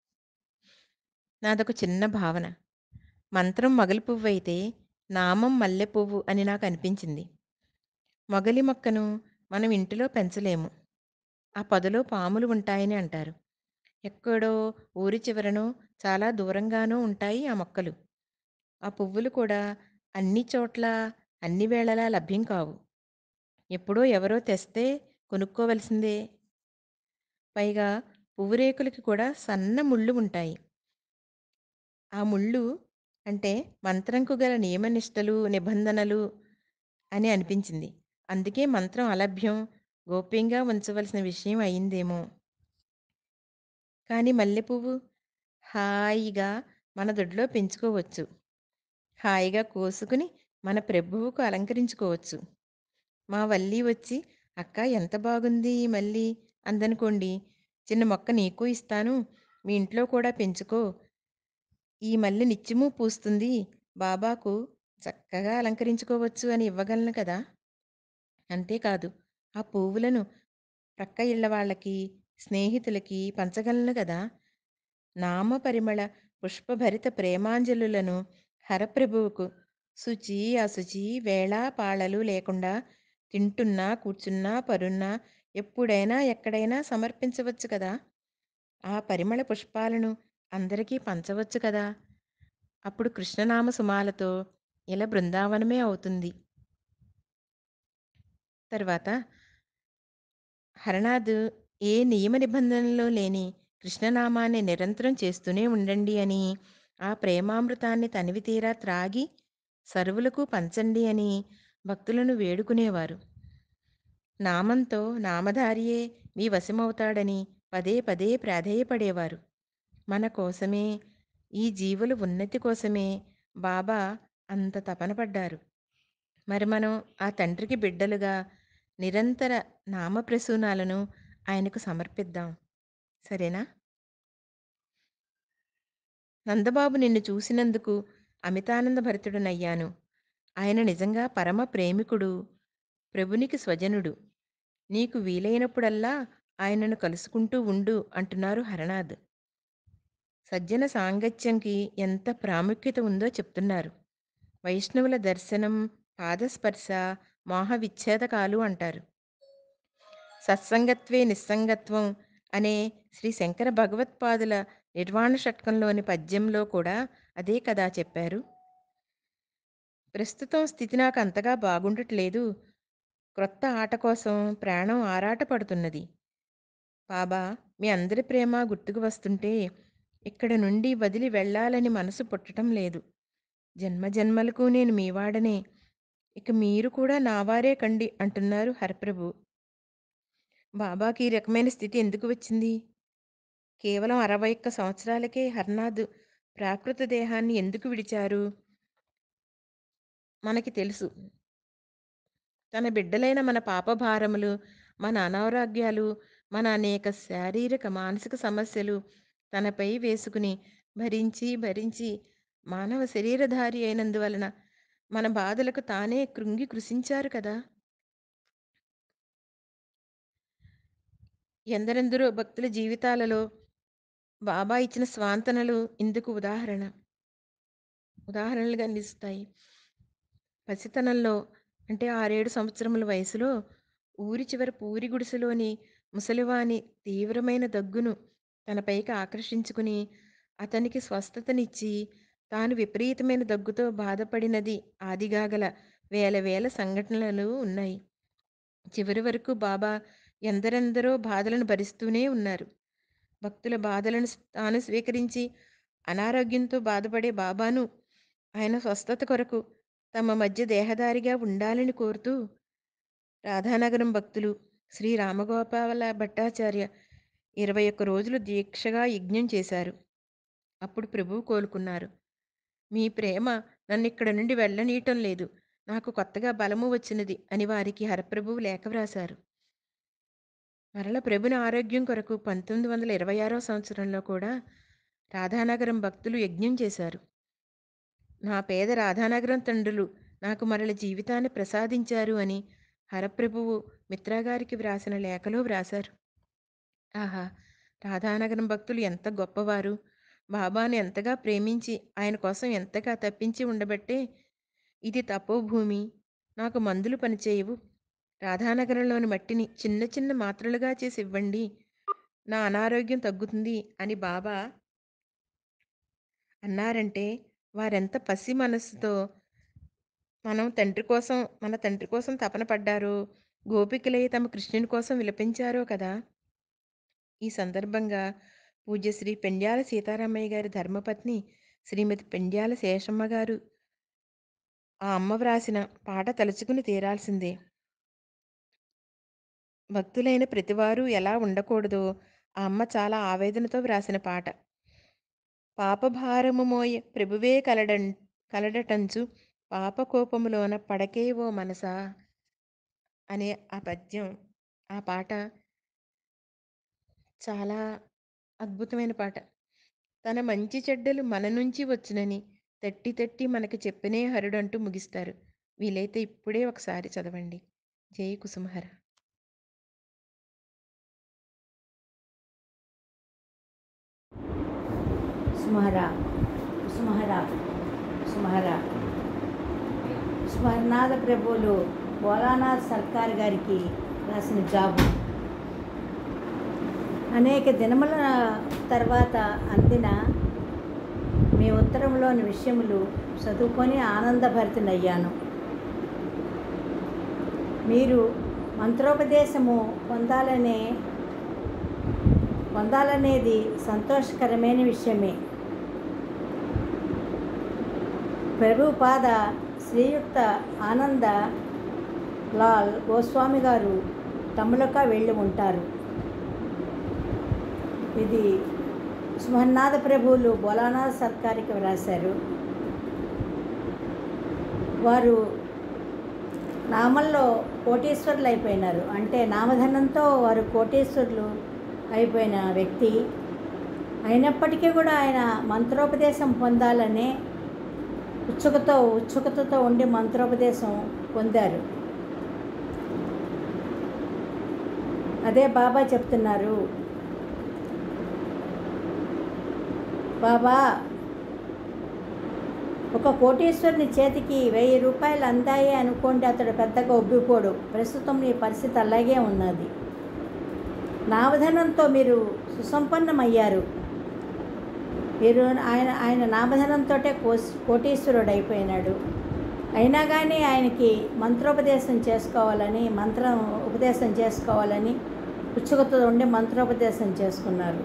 నాదొక చిన్న భావన. మంత్రం మొగలి పువ్వు అయితే నామం మల్లె పువ్వు అని నాకు అనిపించింది. మొగలి మొక్కను మనం ఇంటిలో పెంచలేము. ఆ పొదలో పాములు ఉంటాయని అంటారు. ఎక్కడో ఊరి చివరనో చాలా దూరంగానో ఉంటాయి ఆ మొక్కలు. ఆ పువ్వులు కూడా అన్ని చోట్ల అన్ని వేళలా లభ్యం కావు. ఎప్పుడో ఎవరో తెస్తే కొనుక్కోవలసిందే. పైగా పువ్వు రేకులకి కూడా సన్న ముళ్ళు ఉంటాయి. ఆ ముళ్ళు అంటే మంత్రంకు గల నియమనిష్టలు, నిబంధనలు అని అనిపించింది. అందుకే మంత్రం అలభ్యం, గోప్యంగా ఉంచవలసిన విషయం అయిందేమో. కానీ మల్లెపువ్వు హాయిగా మన దొడ్లో పెంచుకోవచ్చు. హాయిగా కోసుకుని మన ప్రభువుకు అలంకరించుకోవచ్చు. మా వల్లి వచ్చి, అక్క ఎంత బాగుంది ఈ మల్లి అందనుకోండి, చిన్న మొక్క నీకు ఇస్తాను, మీ ఇంట్లో కూడా పెంచుకో, ఈ మల్లె నిత్యము పూస్తుంది, బాబాకు చక్కగా అలంకరించుకోవచ్చు అని ఇవ్వగలను కదా. అంతేకాదు ఆ పువ్వులను ప్రక్క ఇళ్ల వాళ్ళకి, స్నేహితులకి పంచగలను కదా. నామపరిమళ పుష్పభరిత ప్రేమాంజలులను హరప్రభువుకు శుచి అశుచి వేళా పాళలు లేకుండా తింటున్నా, కూర్చున్నా, పరున్నా, ఎప్పుడైనా ఎక్కడైనా సమర్పించవచ్చు కదా. ఆ పరిమళ పుష్పాలను అందరికీ పంచవచ్చు కదా. అప్పుడు కృష్ణనామ సుమాలతో ఇలా బృందావనమే అవుతుంది. తర్వాత హరనాథ్ ఏ నియమ నిబంధనలో లేని కృష్ణనామాన్ని నిరంతరం చేస్తూనే ఉండండి అని, ఆ ప్రేమామృతాన్ని తనివి తీరా త్రాగి సర్వులకు పంచండి అని భక్తులను వేడుకునేవారు. నామంతో నామధారియే మీ వశమవుతాడని పదే పదే ప్రాధేయపడేవారు. మన కోసమే, ఈ జీవుల ఉన్నతి కోసమే బాబా అంత తపన పడ్డారు. మరి మనం ఆ తండ్రికి బిడ్డలుగా నిరంతర నామప్రసూనాలను ఆయనకు సమర్పిద్దాం. సరేనా? నందబాబు నిన్ను చూసినందుకు అమితానంద భరితుడనయ్యాను. ఆయన నిజంగా పరమ ప్రేమికుడు, ప్రభునికి స్వజనుడు. నీకు వీలైనప్పుడల్లా ఆయనను కలుసుకుంటూ ఉండు అంటున్నారు హరనాథ్. సజ్జన సాంగత్యంకి ఎంత ప్రాముఖ్యత ఉందో చెప్తున్నారు. వైష్ణవుల దర్శనం, పాదస్పర్శ మోహ విచ్ఛేదకాలు అంటారు. సత్సంగత్వే నిస్సంగత్వం అనే శ్రీ శంకర భగవత్పాదుల నిర్వాణ షట్కంలోని పద్యంలో కూడా అదే కదా చెప్పారు. ప్రస్తుతం స్థితి నాకు అంతగా బాగుండట్లేదు. క్రొత్త ఆట కోసం ప్రాణం ఆరాటపడుతున్నది. బాబా, మీ అందరి ప్రేమ గుర్తుకు వస్తుంటే ఇక్కడ నుండి వదిలి వెళ్ళాలని మనసు పుట్టడం లేదు. జన్మజన్మలకు నేను మీవాడనే. ఇక మీరు కూడా నావారే కండి అంటున్నారు హరప్రభు. బాబాకి ఈ రకమైన స్థితి ఎందుకు వచ్చింది? కేవలం 61 సంవత్సరాలకే హర్నాథ్ ప్రాకృత దేహాన్ని ఎందుకు విడిచారు? మనకి తెలుసు. తన బిడ్డలైన మన పాపభారములు, మన అనారోగ్యాలు, మన అనేక శారీరక మానసిక సమస్యలు తనపై వేసుకుని భరించి భరించి మానవ శరీరధారి అయినందువలన మన బాధలకు తానే కృంగి కృశించారు కదా. ఎందరెందరో భక్తుల జీవితాలలో బాబా ఇచ్చిన స్వాంతనలు ఇందుకు ఉదాహరణలుగా నిలుస్తాయి. పసితనంలో అంటే 6-7 సంవత్సరముల వయసులో ఊరి చివర పూరి గుడిసెలోని ముసలివాని తీవ్రమైన దగ్గును తనపైకి ఆకర్షించుకుని అతనికి స్వస్థతనిచ్చి తాను విపరీతమైన దగ్గుతో బాధపడినది ఆదిగాగల వేల వేల సంఘటనలు ఉన్నాయి. చివరి వరకు బాబా ఎందరెందరో బాధలను భరిస్తూనే ఉన్నారు. భక్తుల బాధలను తాను స్వీకరించి అనారోగ్యంతో బాధపడే బాబాను ఆయన స్వస్థత కొరకు తమ మధ్య దేహదారిగా ఉండాలని కోరుతూ రాధానగరం భక్తులు శ్రీ రామగోపాల భట్టాచార్య 21 రోజులు దీక్షగా యజ్ఞం చేశారు. అప్పుడు ప్రభువు కోలుకున్నారు. మీ ప్రేమ నన్ను ఇక్కడ నుండి వెళ్ళనీయటం లేదు, నాకు కొత్తగా బలము వచ్చినది అని వారికి హరప్రభువు లేఖ వ్రాశారు. మరల ప్రభుని ఆరోగ్యం కొరకు 1926వ సంవత్సరంలో కూడా రాధానగరం భక్తులు యజ్ఞం చేశారు. నా పేద రాధానగరం తండ్రులు నాకు మరల జీవితాన్ని ప్రసాదించారు అని హరప్రభువు మిత్రాగారికి వ్రాసిన లేఖలో వ్రాశారు. ఆహా, రాధానగరం భక్తులు ఎంత గొప్పవారు! బాబాను ఎంతగా ప్రేమించి ఆయన కోసం ఎంతగా తప్పించి ఉండబట్టే ఇది తపోభూమి, నాకు మందులు పనిచేయవు, రాధానగరంలోని మట్టిని చిన్న చిన్న మాత్రలుగా చేసి ఇవ్వండి, నా అనారోగ్యం తగ్గుతుంది అని బాబా అన్నారంటే వారెంత పసి మనస్సుతో మన తండ్రి కోసం తపన పడ్డారో, గోపికలై తమ కృష్ణుని కోసం విలపించారో కదా. ఈ సందర్భంగా పూజ్యశ్రీ పెండ్యాల సీతారామయ్య గారి ధర్మపత్ని శ్రీమతి పెండ్యాల శేషమ్మ గారు ఆ అమ్మ వ్రాసిన పాట తలుచుకుని తీరాల్సిందే. భక్తులైన ప్రతివారు ఎలా ఉండకూడదో ఆ అమ్మ చాలా ఆవేదనతో వ్రాసిన పాట. పాపభారము మోయ ప్రభువే కలడటంచు పాపకోపములోన పడకే ఓ మనసా అనే ఆ పద్యం, ఆ పాట చాలా అద్భుతమైన పాట. తన మంచి చెడ్డలు మన నుంచి వచ్చునని తట్టి తట్టి మనకి చెప్పినే హరుడంటూ ముగిస్తారు. వీలైతే ఇప్పుడే ఒకసారి చదవండి. జై కుసుమహర. సుమహరా సుమహరా సుమహరా. స్వర్నాథ ప్రభువులు భోలానాథ్ సర్కార్ గారికి రాసిన జాబు. అనేక దినముల తర్వాత అందిన మీ ఉత్తరంలోని విషయములు చదువుకొని ఆనందభరితునయ్యాను. మీరు మంత్రోపదేశము పొందాలనే పొందాలనేది సంతోషకరమైన విషయమే. ప్రభుపాద శ్రీయుక్త ఆనంద లాల్ గోస్వామి గారు తమిళక వెళ్ళి ఉంటారు. ఇది సుమహన్నాథ ప్రభువులు భోలానాథ్ సర్కార్కి వ్రాశారు. వారు నామంలో కోటీశ్వరులు అయిపోయినారు. అంటే నామధనంతో వారు కోటీశ్వరులు అయిపోయిన వ్యక్తి. అయినప్పటికీ కూడా ఆయన మంత్రోపదేశం పొందాలనే ఉత్సుకతతో ఉండి మంత్రోపదేశం పొందారు. అదే బాబా చెప్తున్నారు, బాబా ఒక కోటీశ్వరుని చేతికి 1000 రూపాయలు అందాయి అనుకోండి, అతడు పెద్దగా ఒబ్బిపోడు. ప్రస్తుతం మీ పరిస్థితి అలాగే ఉన్నది. నామధనంతో మీరు సుసంపన్నమయ్యారు. మీరు ఆయన నామధనంతో కోటీశ్వరుడు అయిపోయినాడు. అయినా కానీ ఆయనకి మంత్రోపదేశం చేసుకోవాలని ఉత్సుకతో ఉండి మంత్రోపదేశం చేసుకున్నారు.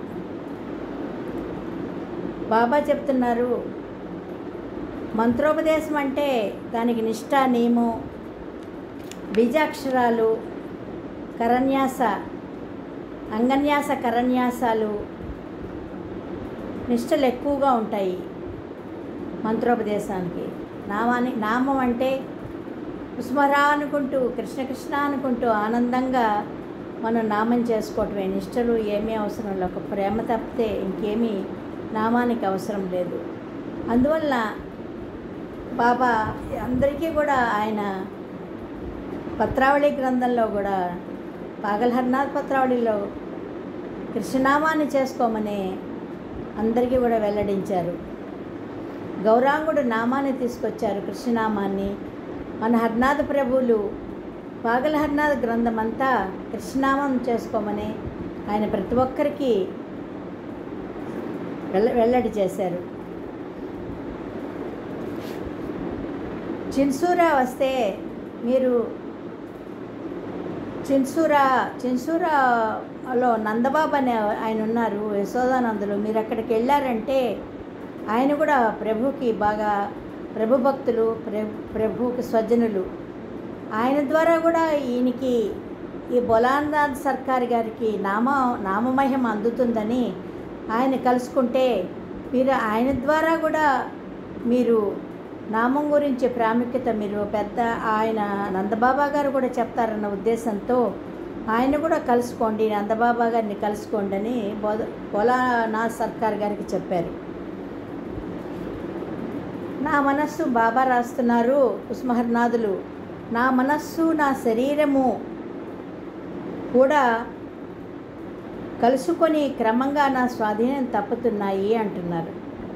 బాబా చెప్తున్నారు, మంత్రోపదేశం అంటే దానికి నిష్ఠ, నియమం, బీజాక్షరాలు, కరన్యాస, అంగన్యాస, కరన్యాసాలు, నిష్టలు ఎక్కువగా ఉంటాయి మంత్రోపదేశానికి. నామం అంటే ఉస్మరా అనుకుంటూ, కృష్ణ కృష్ణ అనుకుంటూ ఆనందంగా మనం నామం చేసుకోవటమే. నిష్టలు ఏమీ అవసరం లేదు. ఒక ప్రేమ తప్పితే ఇంకేమీ నామానికి అవసరం లేదు. అందువల్ల బాబా అందరికీ కూడా ఆయన పత్రావళి గ్రంథంలో కూడా, పాగల్ హర్నాథ్ పత్రావళిలో కృష్ణనామాన్ని చేసుకోమని అందరికీ కూడా వెల్లడించారు. గౌరాంగుడు నామాన్ని తీసుకొచ్చారు, కృష్ణనామాన్ని. మన హర్నాథ్ ప్రభువులు పాగల్ హర్నాథ్ గ్రంథం అంతా కృష్ణనామం చేసుకోమని ఆయన ప్రతి ఒక్కరికి వెల్లడి చేశారు. చిన్సూరా వస్తే మీరు చిన్సూరాలో నందబాబు అనే ఆయన ఉన్నారు, యశోదానందులు. మీరు అక్కడికి వెళ్ళారంటే ఆయన కూడా ప్రభుకి బాగా ప్రభు భక్తులు, ప్రభుకి స్వజనులు. ఆయన ద్వారా కూడా ఈయనకి ఈ భోలానాథ్ సర్కార్ గారికి నామమహిమ అందుతుందని ఆయన కలుసుకుంటే మీరు ఆయన ద్వారా కూడా మీరు నామం గురించి ప్రాముఖ్యత మీరు ఆయన నందబాబా గారు కూడా చెప్తారన్న ఉద్దేశంతో ఆయన కూడా కలుసుకోండి, నందబాబా గారిని కలుసుకోండి అని భోలానాథ్ సర్కార్ గారికి చెప్పారు. నా మనస్సు బాబా రాస్తున్నారు ఉస్మహర్నాథులు, నా మనస్సు నా శరీరము కూడా కలుసుకొని క్రమంగా నా స్వాధీనం తప్పుతున్నాయి అంటున్నారు.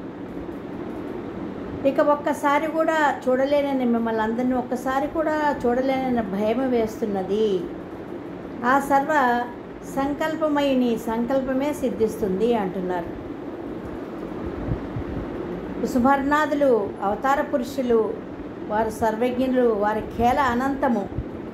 ఇక ఒక్కసారి కూడా చూడలేనని, మిమ్మల్ని అందరినీ ఒక్కసారి కూడా చూడలేనని భయం వేస్తున్నది. ఆ సర్వ సంకల్పమయుని సంకల్పమే సిద్ధిస్తుంది అంటున్నారు. ఉస్మహర్నాథులు అవతార పురుషులు, వారు సర్వజ్ఞులు, వారి ఖేల అనంతము.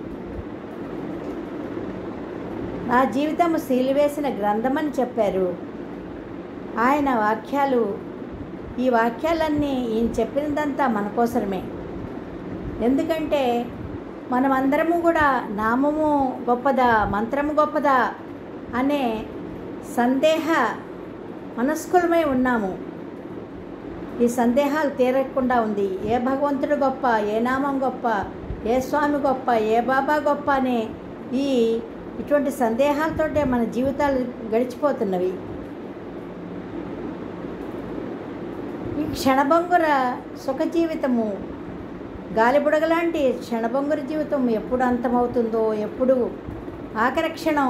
నా జీవితము సీలివేసిన గ్రంథమని చెప్పారు. ఆయన వాక్యాలు, ఈ వాక్యాలన్నీ ఈయన చెప్పినదంతా మన కోసమే. ఎందుకంటే మనమందరము కూడా నామము గొప్పదా, మంత్రము గొప్పదా అనే సందేహ మనస్కులమై ఉన్నాము. ఈ సందేహాలు తీరకుండా ఉంది. ఏ భగవంతుడు గొప్ప, ఏ నామం గొప్ప, ఏ స్వామి గొప్ప, ఏ బాబా గొప్ప అనే ఇటువంటి సందేహాలతోటే మన జీవితాలు గడిచిపోతున్నవి. ఈ క్షణభంగుర సుఖ జీవితము, గాలిబుడగలాంటి క్షణభంగుర జీవితం ఎప్పుడు అంతమవుతుందో, ఎప్పుడు ఆఖరి క్షణం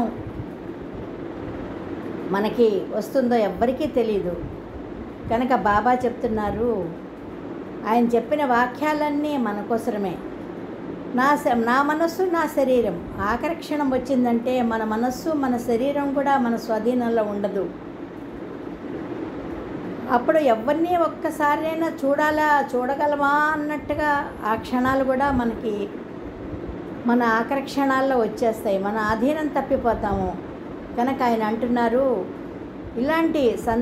మనకి వస్తుందో ఎవ్వరికీ తెలియదు. కనుక బాబా చెప్తున్నారు, ఆయన చెప్పిన వాక్యాలన్నీ మన కోసమే. నా మనస్సు నా శరీరం ఆఖరి క్షణం వచ్చిందంటే మన మనస్సు మన శరీరం కూడా మన స్వాధీనంలో ఉండదు. అప్పుడు ఎవరిని ఒక్కసారైనా చూడగలమా అన్నట్టుగా ఆ క్షణాలు కూడా మనకి మన ఆఖరి క్షణాల్లో వచ్చేస్తాయి. మన ఆధీనం తప్పిపోతాము. కనుక ఆయన అంటున్నారు, ఇలాంటి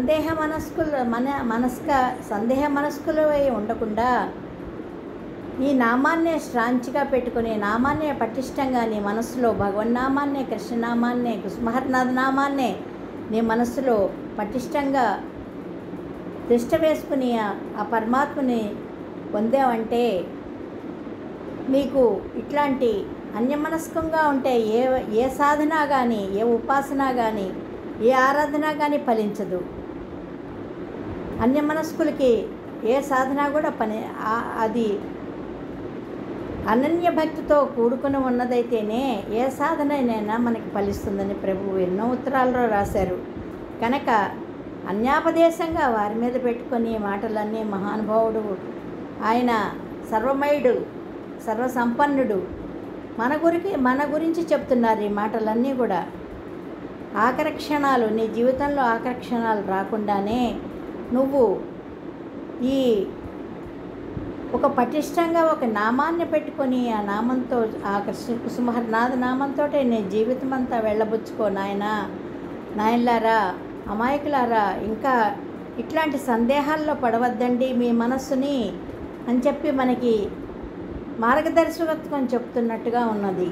సందేహ మనస్కులై ఉండకుండా ఈ నామాన్నే స్ట్రాంచిగా పెట్టుకుని, నామాన్నే పటిష్టంగా నీ మనస్సులో భగవన్నామాన్నే, కృష్ణనామాన్నే, కుసుమహరనాథ నామాన్నే నీ మనస్సులో పటిష్టంగా తిష్ట వేసుకుని ఆ పరమాత్మని పొందావంటే మీకు ఇట్లాంటి అన్యమనస్కంగా ఉంటే ఏ సాధన కానీ, ఏ ఉపాసన కానీ, ఏ ఆరాధన కానీ ఫలించదు. అన్యమనస్కులకి ఏ సాధన కూడా అది అనన్య భక్తితో కూడుకుని ఉన్నదైతేనే ఏ సాధనైనా మనకి ఫలిస్తుందని ప్రభువు ఎన్నో ఉత్తరాల్లో రాశారు. కనుక అన్యాపదేశంగా వారి మీద పెట్టుకొని మాటలన్నీ మహానుభావుడు, ఆయన సర్వమయుడు, సర్వసంపన్నుడు, మన గురించి చెప్తున్నారు ఈ మాటలన్నీ కూడా. ఆఖరి క్షణాలు, నీ జీవితంలో ఆఖరి క్షణాలు రాకుండానే నువ్వు ఈ ఒక పటిష్టంగా ఒక నామాన్ని పెట్టుకొని ఆ నామంతో, ఆ కృష్ణ కుసుమహరనాథ నామంతో నీ జీవితం అంతా వెళ్ళబుచ్చుకో నాయనలారా, అమాయకులారా, ఇంకా ఇట్లాంటి సందేహాల్లో పడవద్దండి మీ మనస్సుని అని చెప్పి మనకి మార్గదర్శకత్వం చెప్తున్నట్టుగా ఉన్నది.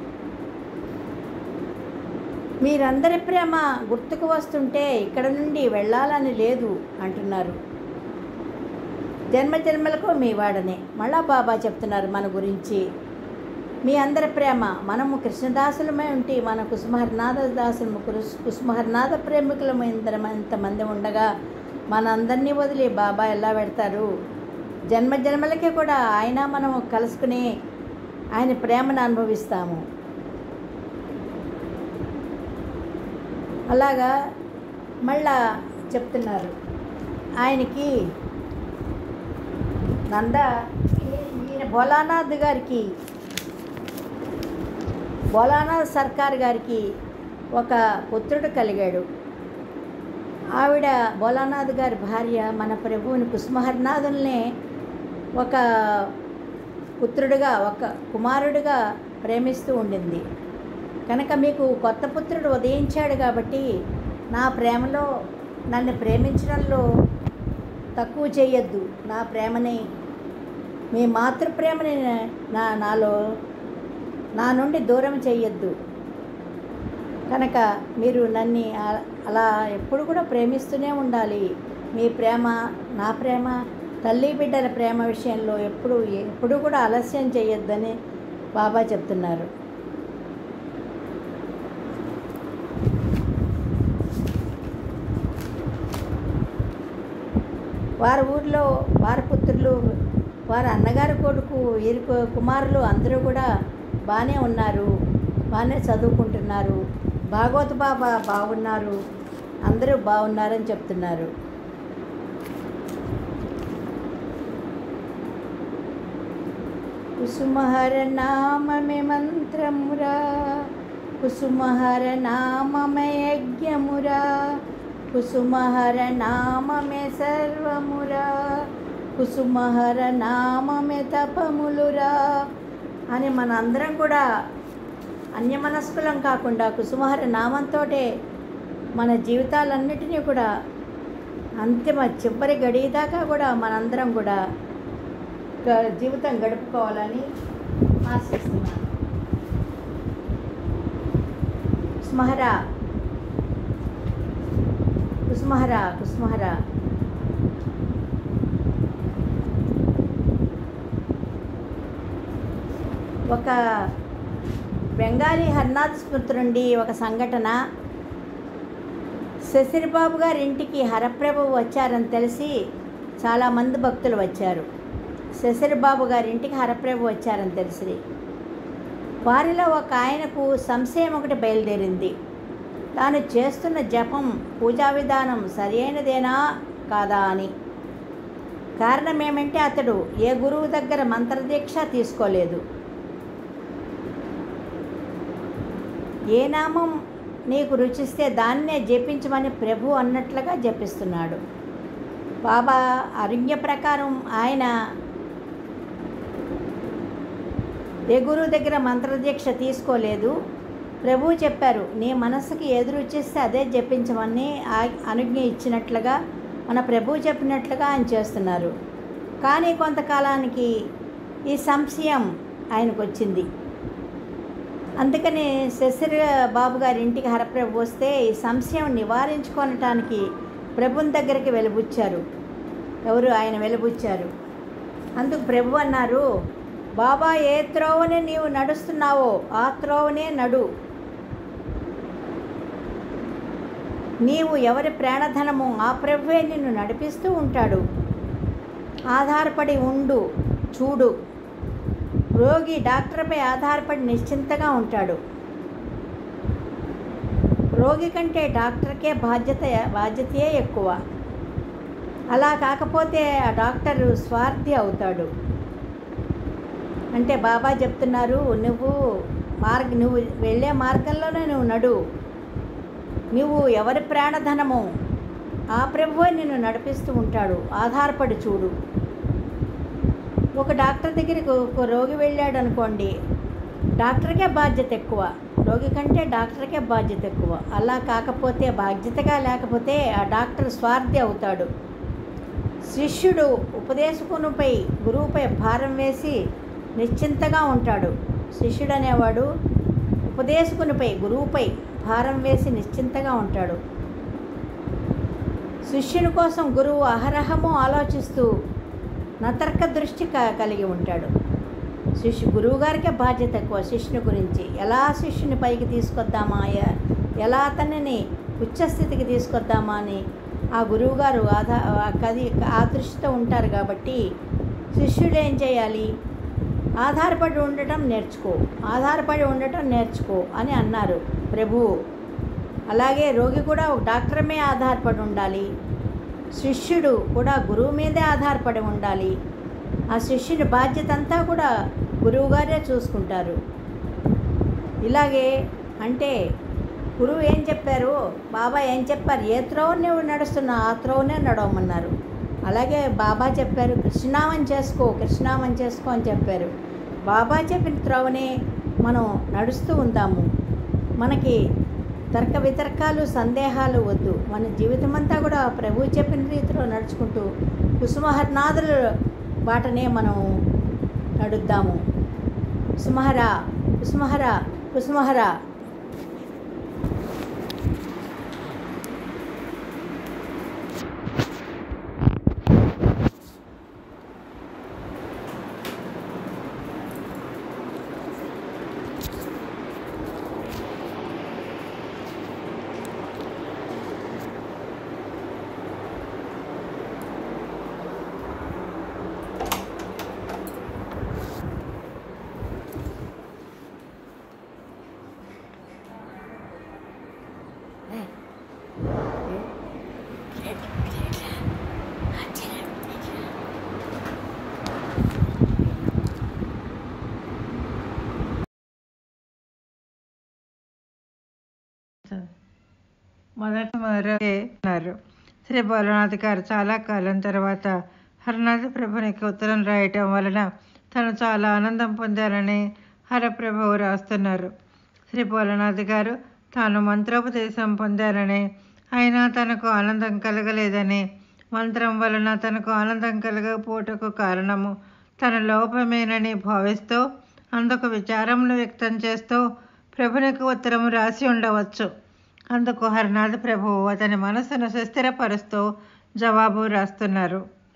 మీరందరి ప్రేమ గుర్తుకు వస్తుంటే ఇక్కడ నుండి వెళ్ళాలని లేదు అంటున్నారు. జన్మ జన్మలకు మీ వాడనే మళ్ళా బాబా చెప్తున్నారు మన గురించి. మీ అందరి ప్రేమ, మనము కృష్ణదాసులమై ఉంటే మన కుసుమహరనాథ దాసులము, కుసుమహరనాథ ప్రేమికులము ఇంతమంది ఉండగా మనందరినీ వదిలి బాబా ఎలా పెడతారు? జన్మ జన్మలకి కూడా ఆయన మనము కలుసుకుని ఆయన ప్రేమను అనుభవిస్తాము. అలాగా మళ్ళా చెప్తున్నారు ఆయనకి ఈయన భోలానాథ్ సర్కార్ గారికి ఒక పుత్రుడు కలిగాడు. ఆవిడ భోలానాథ్ గారి భార్య మన ప్రభువుని కుసుమహరనాథుల్నే ఒక పుత్రుడుగా, ఒక కుమారుడిగా ప్రేమిస్తూ ఉండింది. కనుక మీకు కొత్త పుత్రుడు ఉదయించాడు కాబట్టి నా ప్రేమలో, నన్ను ప్రేమించడంలో తక్కువ చేయొద్దు. నా ప్రేమని, మీ మాతృప్రేమని నా నుండి దూరం చేయొద్దు. కనుక మీరు నన్ను అలా ఎప్పుడు కూడా ప్రేమిస్తూనే ఉండాలి. మీ ప్రేమ, నా ప్రేమ, తల్లి బిడ్డల ప్రేమ విషయంలో ఎప్పుడు కూడా ఆలస్యం చేయొద్దని బాబా చెప్తున్నారు. వారి ఊర్లో వారి పుత్రులు, వారి అన్నగారి కొడుకు, వీరి కుమారులు అందరూ కూడా బాగానే ఉన్నారు, బాగానే చదువుకుంటున్నారు, భాగవత బాబా బాగున్నారు, అందరూ బాగున్నారని చెప్తున్నారు. కుసుమహర నామమే మంత్రమురా, కుసుమహర నామమే యజ్ఞమురా, కుసుమహర నామమే సర్వమురా, కుసుమహర నామమే తపములురా అని మనందరం కూడా అన్యమనస్కులం కాకుండా కుసుమహర నామంతో మన జీవితాలన్నిటినీ కూడా అంతిమ చివరి గడిదాకా కూడా మనందరం కూడా జీవితం గడుపుకోవాలని ఆశిస్తున్నాను. కుసుమహర కుసుమహర కుసుమహర. ఒక బెంగాలీ హర్నాథ్ స్మృతి నుండి ఒక సంఘటన. శశిరిబాబు గారి ఇంటికి హరప్రభు వచ్చారని తెలిసి చాలామంది భక్తులు వచ్చారు. శశిరిబాబు గారి ఇంటికి హరప్రభు వచ్చారని తెలిసి వారిలో ఒక ఆయనకు సంశయం ఒకటి బయలుదేరింది. తాను చేస్తున్న జపం, పూజా విధానం సరి అయినదేనా కాదా అని. కారణం ఏమంటే అతడు ఏ గురువు దగ్గర మంత్రదీక్ష తీసుకోలేదు. ఏ నామం నీకు రుచిస్తే దాన్నే జపించమని ప్రభు అన్నట్లుగా జపిస్తున్నాడు. బాబా అరుణ్య ప్రకారం ఆయన ఏ గురువు దగ్గర మంత్రదీక్ష తీసుకోలేదు. ప్రభువు చెప్పారు, నీ మనస్సుకి ఏది రుచిస్తే అదే జపించమని అనుజ్ఞ ఇచ్చినట్లుగా మన ప్రభువు చెప్పినట్లుగా ఆయన చేస్తున్నారు. కానీ కొంతకాలానికి ఈ సంశయం ఆయనకు వచ్చింది. అందుకని శశిర బాబు గారి ఇంటికి హరప్రభు వస్తే ఈ సంశయం నివారించుకోవటానికి ప్రభుని దగ్గరికి వెలుబుచ్చారు. ఎవరు? ఆయన వెలుబుచ్చారు. అందుకు ప్రభు అన్నారు, బాబా ఏ త్రోవని నీవు నడుస్తున్నావో ఆ త్రోవనే నడు. నీవు ఎవరి ప్రాణధనము ఆ ప్రభువే నిన్ను నడిపిస్తూ ఉంటాడు. ఆధారపడి ఉండు, చూడు. రోగి డాక్టర్పై ఆధారపడి నిశ్చింతగా ఉంటాడు. రోగి కంటే డాక్టర్కే బాధ్యతే ఎక్కువ. అలా కాకపోతే ఆ డాక్టరు స్వార్థి అవుతాడు. అంటే బాబా చెప్తున్నారు, నువ్వు వెళ్ళే మార్గంలోనే నువ్వు నడు. నువ్వు ఎవరి ప్రాణధనమో ఆ ప్రభువే నిన్ను నడిపిస్తూ ఉంటాడు. ఆధారపడి చూడు. ఒక డాక్టర్ దగ్గరికి ఒక రోగి వెళ్ళాడు అనుకోండి, డాక్టర్కే బాధ్యత ఎక్కువ. రోగి కంటే డాక్టర్కే బాధ్యత ఎక్కువ. అలా కాకపోతే, బాధ్యతగా లేకపోతే ఆ డాక్టర్ స్వార్థి అవుతాడు. శిష్యుడు ఉపదేశకునిపై గురువుపై భారం వేసి నిశ్చింతగా ఉంటాడు. శిష్యుడు అనేవాడు ఉపదేశకునిపై గురువుపై భారం వేసి నిశ్చింతగా ఉంటాడు. శిష్యుని కోసం గురువు అహరహము ఆలోచిస్తూ నతర్క దృష్టి కలిగి ఉంటాడు. గురువు గారికే బాధ్యత ఎక్కువ శిష్యుని గురించి. ఎలా శిష్యుని పైకి తీసుకొద్దామా, ఎలా అతనిని ఉచ్చస్థితికి తీసుకొద్దామా అని ఆ గురువుగారు ఆ దృష్టితో ఉంటారు. కాబట్టి శిష్యుడు ఏం చేయాలి? ఆధారపడి ఉండటం నేర్చుకో అని అన్నారు ప్రభువు. అలాగే రోగి కూడా ఒక డాక్టర్ మీద ఆధారపడి ఉండాలి. శిష్యుడు కూడా గురువు మీదే ఆధారపడి ఉండాలి. ఆ శిష్యుని బాధ్యత అంతా కూడా గురువుగారే చూసుకుంటారు. ఇలాగే అంటే గురువు ఏం చెప్పారు, బాబా ఏం చెప్పారు, ఏ త్రోవ నువ్వు నడుస్తున్నా ఆ త్రోవనే నడవమన్నారు. అలాగే బాబా చెప్పారు, కృష్ణనామం చేసుకో అని చెప్పారు. బాబా చెప్పిన త్రోవనే మనం నడుస్తూ ఉందాము. మనకి తర్క వితర్కాలు, సందేహాలు వద్దు. మన జీవితం అంతా కూడా ప్రభువు చెప్పిన రీతిలో నడుచుకుంటూ కుసుమహర్నాథుల బాటనే మనం నడుద్దాము. కుసుమహరా కుసుమహరా కుసుమహరా. మొదట అన్నారు. శ్రీ భోలానాథ్ గారు చాలా కాలం తర్వాత హరనాథ ప్రభునికి ఉత్తరం రాయటం వలన తను చాలా ఆనందం పొందారని హరప్రభువు రాస్తున్నారు. శ్రీ భోలానాథ్ గారు తాను మంత్రోపదేశం పొందారని, అయినా తనకు ఆనందం కలగలేదని, మంత్రం వలన తనకు ఆనందం కలగకపోవటకు కారణము తన లోపమేనని భావిస్తూ అందుకు విచారమును వ్యక్తం చేస్తూ ప్రభునికి ఉత్తరం రాసి ఉండవచ్చు. అందుకు హరనాథ ప్రభువు అతని మనస్సును సుస్థిరపరుస్తూ జవాబు రాస్తున్నారు.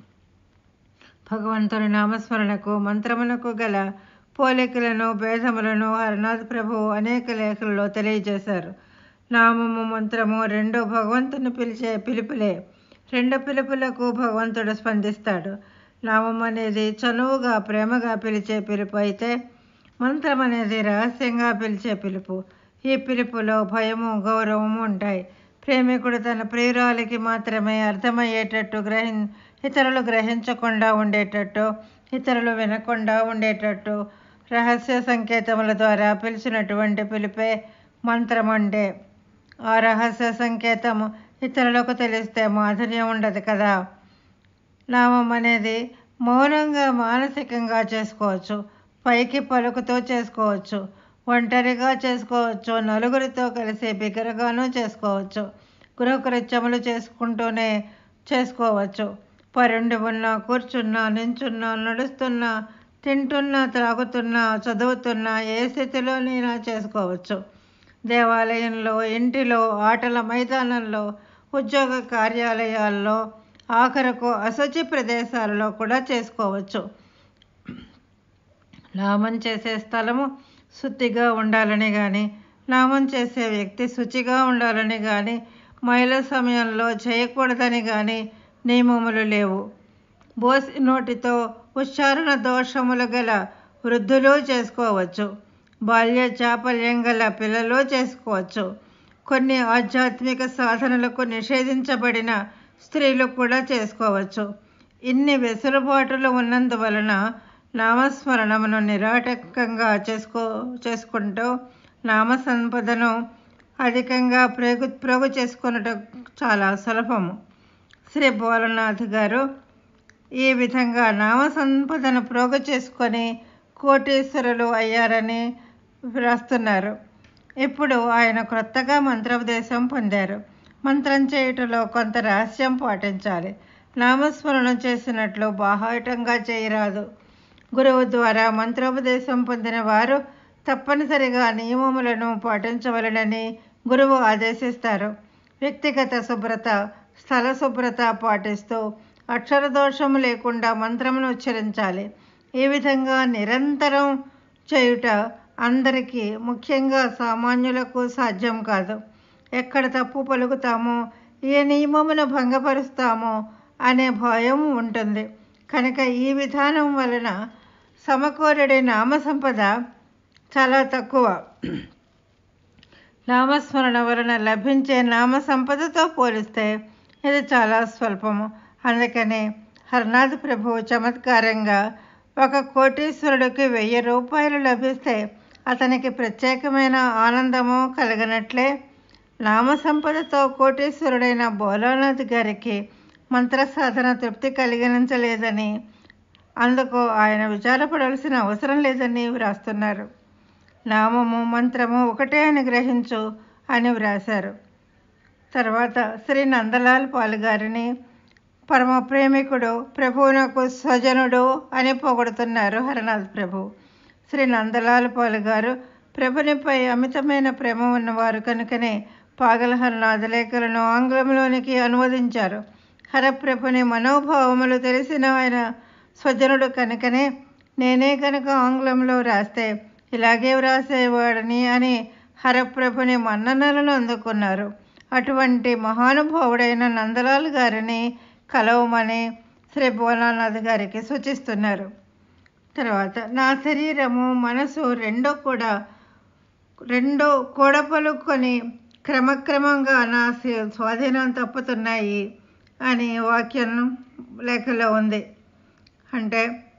భగవంతుని నామస్మరణకు మంత్రమునకు గల పోలికలను, భేదములను హరనాథ ప్రభువు అనేక లేఖలలో తెలియజేశారు. నామము, మంత్రము రెండు భగవంతుని పిలిచే పిలుపులే. రెండు పిలుపులకు భగవంతుడు స్పందిస్తాడు. నామం అనేది చనువుగా, ప్రేమగా పిలిచే పిలుపు అయితే, మంత్రం అనేది రహస్యంగా పిలిచే పిలుపు. ఈ పిలుపులో భయము, గౌరవము ఉంటాయి. ప్రేమికుడు తన ప్రియురాలికి మాత్రమే అర్థమయ్యేటట్టు, ఇతరులు గ్రహించకుండా ఉండేటట్టు, ఇతరులు వినకుండా ఉండేటట్టు రహస్య సంకేతముల ద్వారా పిలిచినటువంటి పిలిపే మంత్రం అంటే. ఆ రహస్య సంకేతము ఇతరులకు తెలిస్తే మాధుర్యం ఉండదు కదా. నామం అనేది మౌనంగా, మానసికంగా చేసుకోవచ్చు, పైకి పలుకుతో చేసుకోవచ్చు. ఒంటరిగా చేసుకోవచ్చు, నలుగురితో కలిసి బిగ్గరగాను చేసుకోవచ్చు, గృహకృత్యములు చేసుకుంటూనే చేసుకోవచ్చు. పరుండి ఉన్నా, కూర్చున్నా, నించున్నా, నడుస్తున్నా, తింటున్నా, త్రాగుతున్నా, చదువుతున్నా, ఏ స్థితిలోనైనా చేసుకోవచ్చు. దేవాలయంలో, ఇంటిలో, ఆటల మైదానంలో, ఉద్యోగ కార్యాలయాల్లో, ఆఖరకు అశుచి ప్రదేశాలలో కూడా చేసుకోవచ్చు. నామం చేసే స్థలము శుద్ధిగా ఉండాలని కానీ, నామం చేసే వ్యక్తి శుచిగా ఉండాలని కానీ, మైల సమయంలో చేయకూడదని కానీ నియమములు లేవు. బోసి నోటితో ఉచ్చారణ దోషములు గల వృద్ధులు చేసుకోవచ్చు, బాల్య చాపల్యం గల పిల్లలు చేసుకోవచ్చు, కొన్ని ఆధ్యాత్మిక సాధనలకు నిషేధించబడిన స్త్రీలు కూడా చేసుకోవచ్చు. ఇన్ని వెసులుబాటులు ఉన్నందువలన నామస్మరణమును నిరాటంకంగా చేసుకుంటూ నామ సంపదను అధికంగా ప్రోగు చేసుకొనటం చాలా సులభము. శ్రీ భోలానాథ్ గారు ఈ విధంగా నామ సంపదను ప్రోగు చేసుకొని కోటీశ్వరులు అయ్యారని వ్రాస్తున్నారు. ఇప్పుడు ఆయన క్రొత్తగా మంత్రోపదేశం పొందారు. మంత్రం చేయుటలో కొంత రహస్యం పాటించాలి. నామస్మరణం చేసినట్లు బాహాటంగా చేయరాదు. గురువు ద్వారా మంత్రోపదేశం పొందిన వారు తప్పనిసరిగా నియమములను పాటించవలెనని గురువు ఆదేశిస్తారు. వ్యక్తిగత శుభ్రత, స్థల శుభ్రత పాటిస్తూ అక్షర దోషము లేకుండా మంత్రమును ఉచ్చరించాలి. ఈ విధంగా నిరంతరం చేయుట అందరికీ, ముఖ్యంగా సామాన్యులకు సాధ్యం కాదు. ఎక్కడ తప్పు పలుకుతామో, ఏ నియమమును భంగపరుస్తామో అనే భయం ఉంటుంది. కనుక ఈ విధానం వలన సమకూరడే నామ సంపద చాలా తక్కువ. నామస్మరణ వలన లభించే నామ సంపదతో పోలిస్తే ఇది చాలా స్వల్పము. అందుకని హరనాథ్ ప్రభువు చమత్కారంగా ఒక కోటీశ్వరుడికి 1000 రూపాయలు లభిస్తే అతనికి ప్రత్యేకమైన ఆనందము కలగనట్లే నామ సంపదతో కోటీశ్వరుడైన భోలానాథ్ గారికి మంత్ర సాధన తృప్తి కలిగించలేదని, అందుకు ఆయన విచారపడాల్సిన అవసరం లేదని వ్రాస్తున్నారు. నామము మంత్రము ఒకటే అని గ్రహించు అని వ్రాశారు. తర్వాత శ్రీ నందలాల్ పాల్ గారిని పరమ ప్రేమికుడు, ప్రభువునకు స్వజనుడు అని పొగుడుతున్నారు హరనాథ్ ప్రభు. శ్రీ నందలాల్ పాల్ గారు ప్రభునిపై అమితమైన ప్రేమ ఉన్నవారు కనుకనే పాగల హరనాథ్ లేఖలను ఆంగ్లంలోనికి అనువదించారు. హరప్రభుని మనోభావములు తెలిసిన ఆయన స్వజనుడు కనుకనే నేనే కనుక ఆంగ్లంలో రాస్తే ఇలాగే వ్రాసేవాడని అని హరప్రభుని మన్ననలను అందుకున్నారు. అటువంటి మహానుభావుడైన నందలాల్ గారిని కలవమని శ్రీ భోలానాథ్ గారికి సూచిస్తున్నారు. తర్వాత నా శరీరము మనసు రెండో కూడపలుకొని క్రమక్రమంగా నా స్వాధీనం తప్పుతున్నాయి అని వాక్యం లేఖలో ఉంది. అంటే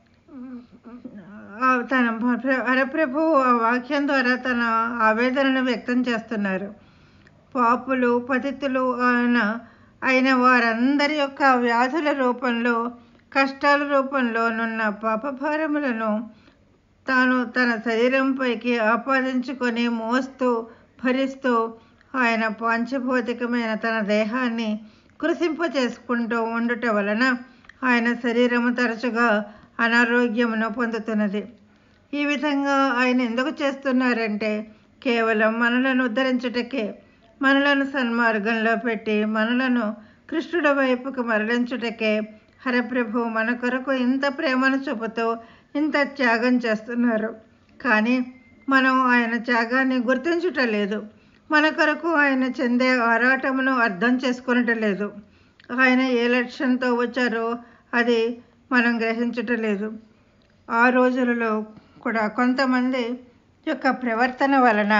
తన హరప్రభు ఆ వాక్యం ద్వారా తన ఆవేదనను వ్యక్తం చేస్తున్నారు. పాపులు, పతితులు అయిన వారందరి యొక్క వ్యాధుల రూపంలో, కష్టాల రూపంలోనున్న పాపభారములను తాను తన శరీరంపైకి ఆపాదించుకొని మోస్తూ భరిస్తూ ఆయన పాంచభౌతికమైన తన దేహాన్ని కృషింపచేసుకుంటూ ఉండుట వలన ఆయన శరీరము తరచుగా అనారోగ్యమును పొందుతున్నది. ఈ విధంగా ఆయన ఎందుకు చేస్తున్నారంటే కేవలం మనలను ఉద్ధరించుటకే, మనలను సన్మార్గంలో పెట్టి మనలను కృష్ణుడి వైపుకు మరలించుటకే హరప్రభు మన కొరకు ఇంత ప్రేమను చూపుతూ ఇంత త్యాగం చేస్తున్నారు. కానీ మనం ఆయన త్యాగాన్ని గుర్తించుటలేదు. మన కొరకు ఆయన చెందే ఆరాటమును అర్థం చేసుకునటలేదు. ఆయన ఏ లక్ష్యంతో వచ్చారో అది మనం గ్రహించటలేదు. ఆ రోజులలో కూడా కొంతమంది యొక్క ప్రవర్తన వలన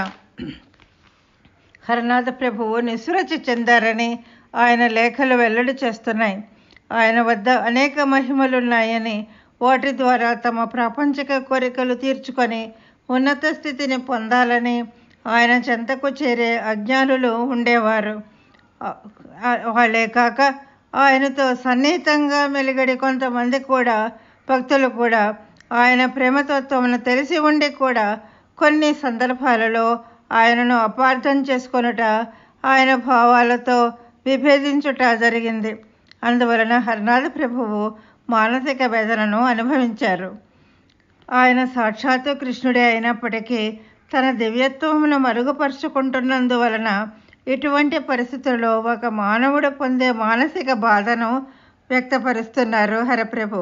హరనాథ ప్రభువు నిస్సురచి చెందారని ఆయన లేఖలు వెల్లడి చేస్తున్నాయి. ఆయన వద్ద అనేక మహిమలున్నాయని, వాటి ద్వారా తమ ప్రాపంచిక కోరికలు తీర్చుకొని ఉన్నత స్థితిని పొందాలని ఆయన చెంతకు చేరే అజ్ఞానులు ఉండేవారు. వాళ్ళే కాక ఆయనతో సన్నిహితంగా మెలిగడి కొంతమంది కూడా, భక్తులు కూడా ఆయన ప్రేమతత్వమును తెలిసి ఉండి కూడా కొన్ని సందర్భాలలో ఆయనను అపార్థం చేసుకొనుట, ఆయన భావాలతో విభేదించుట జరిగింది. అందువలన హరనాథ ప్రభువు మానసిక వేదనను అనుభవించారు. ఆయన సాక్షాత్తు కృష్ణుడే అయినప్పటికీ తన దివ్యత్వమును మరుగుపరుచుకుంటున్నందువలన ఇటువంటి పరిస్థితుల్లో ఒక మానవుడు పొందే మానసిక బాధను వ్యక్తపరుస్తున్నారు హరప్రభు.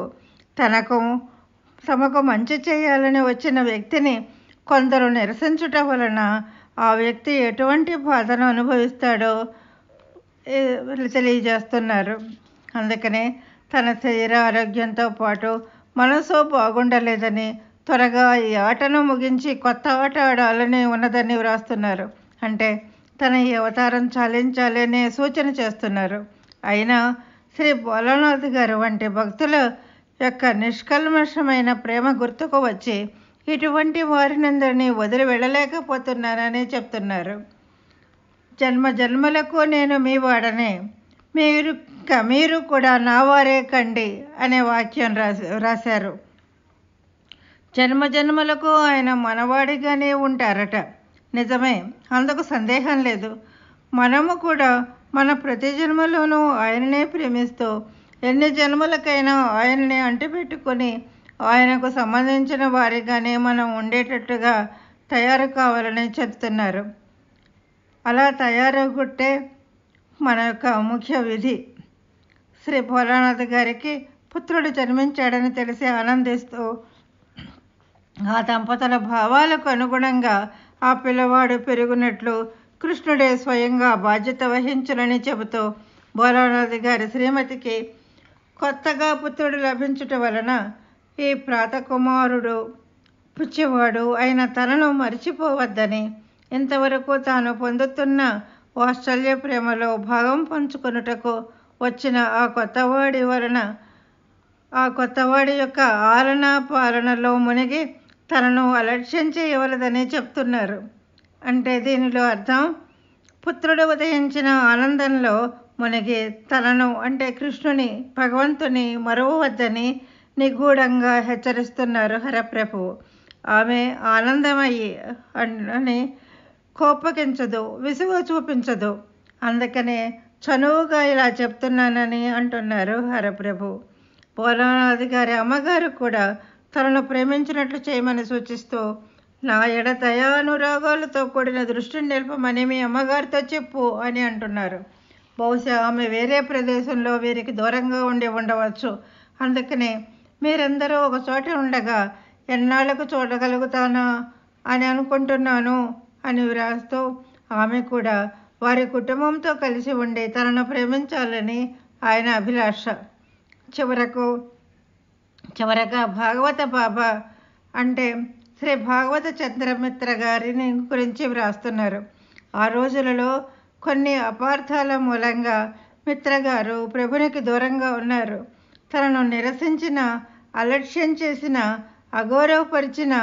తమకు మంచి చేయాలని వచ్చిన వ్యక్తిని కొందరు నిరసించుట వలన ఆ వ్యక్తి ఎటువంటి బాధను అనుభవిస్తాడో తెలియజేస్తున్నారు. అందుకనే తన శరీర ఆరోగ్యంతో పాటు మనసు బాగుండలేదని త్వరగా ఈ ఆటను ముగించి కొత్త ఆట ఆడాలని ఉన్నదని వ్రాస్తున్నారు. అంటే తన ఈ అవతారం చాలించాలి అనే సూచన చేస్తున్నారు. అయినా శ్రీ భోలానాథ్ గారు వంటి భక్తుల యొక్క నిష్కల్మషమైన ప్రేమ గుర్తుకు వచ్చి ఇటువంటి వారినందరినీ వదిలి వెళ్ళలేకపోతున్నానని చెప్తున్నారు. జన్మ జన్మలకు నేను మీ వాడనే, మీరు కూడా నా వారే కండి అనే వాక్యం రాశారు. జన్మ జన్మలకు ఆయన మనవాడిగానే ఉంటారట. నిజమే, అందుకు సందేహం లేదు. మనము కూడా మన ప్రతి జన్మలోనూ ఆయననే ప్రేమిస్తూ ఎన్ని జన్మలకైనా ఆయననే అంటిపెట్టుకొని ఆయనకు సంబంధించిన వారిగానే మనం ఉండేటట్టుగా తయారు కావాలని చెప్తున్నారు. అలా తయారగుట్టే మన యొక్క ముఖ్య విధి. శ్రీ భోలానాథ్ గారికి పుత్రుడు జన్మించాడని తెలిసి ఆనందిస్తూ ఆ దంపతుల భావాలకు అనుగుణంగా ఆ పిల్లవాడు పెరుగునట్లు కృష్ణుడే స్వయంగా బాధ్యత వహించునని చెబుతూ భోలానాథ్ గారి శ్రీమతికి కొత్తగా పుత్రుడు లభించుట వలన ఈ ప్రాతకుమారుడు పిచ్చివాడు అయిన తనను మరిచిపోవద్దని, ఇంతవరకు తాను పొందుతున్న వాత్సల్య ప్రేమలో భాగం పంచుకొనుటకు వచ్చిన ఆ కొత్తవాడి యొక్క ఆలన పాలనలో మునిగి తనను అలక్ష్యం చేయవలదని చెప్తున్నారు. అంటే దీనిలో అర్థం పుత్రుడు ఉదయించిన ఆనందంలో మునిగి తనను అంటే కృష్ణుని భగవంతుని మరువవద్దని నిగూఢంగా హెచ్చరిస్తున్నారు హరప్రభువు. ఆమె ఆనందమయ్యి అని కోపగించదు, విసుగు చూపించదు. అందుకనే చనువుగా ఇలా చెప్తున్నానని అంటున్నారు హరప్రభు. భోలానాథ్ గారి అమ్మగారు కూడా తనను ప్రేమించినట్లు చేయమని సూచిస్తూ నా ఎడ దయానురాగాలతో కూడిన దృష్టిని నిలపమని మీ అమ్మగారితో చెప్పు అని అంటున్నారు. బహుశా ఆమె వేరే ప్రదేశంలో వీరికి దూరంగా ఉండి ఉండవచ్చు. అందుకనే మీరందరూ ఒక చోట ఉండగా ఎన్నాళ్లకు చూడగలుగుతానా అని అనుకుంటున్నాను అని వ్రాస్తూ ఆమె కూడా వారి కుటుంబంతో కలిసి ఉండి తనను ప్రేమించాలని ఆయన అభిలాష. చివరగా భాగవత బాబా అంటే శ్రీ భాగవత చంద్రమిత్ర గారిని గురించి వ్రాస్తున్నారు. ఆ రోజులలో కొన్ని అపార్థాల మూలంగా మిత్రగారు ప్రభునికి దూరంగా ఉన్నారు. తనను నిరసించిన, అలక్ష్యం చేసిన, అగౌరవపరిచిన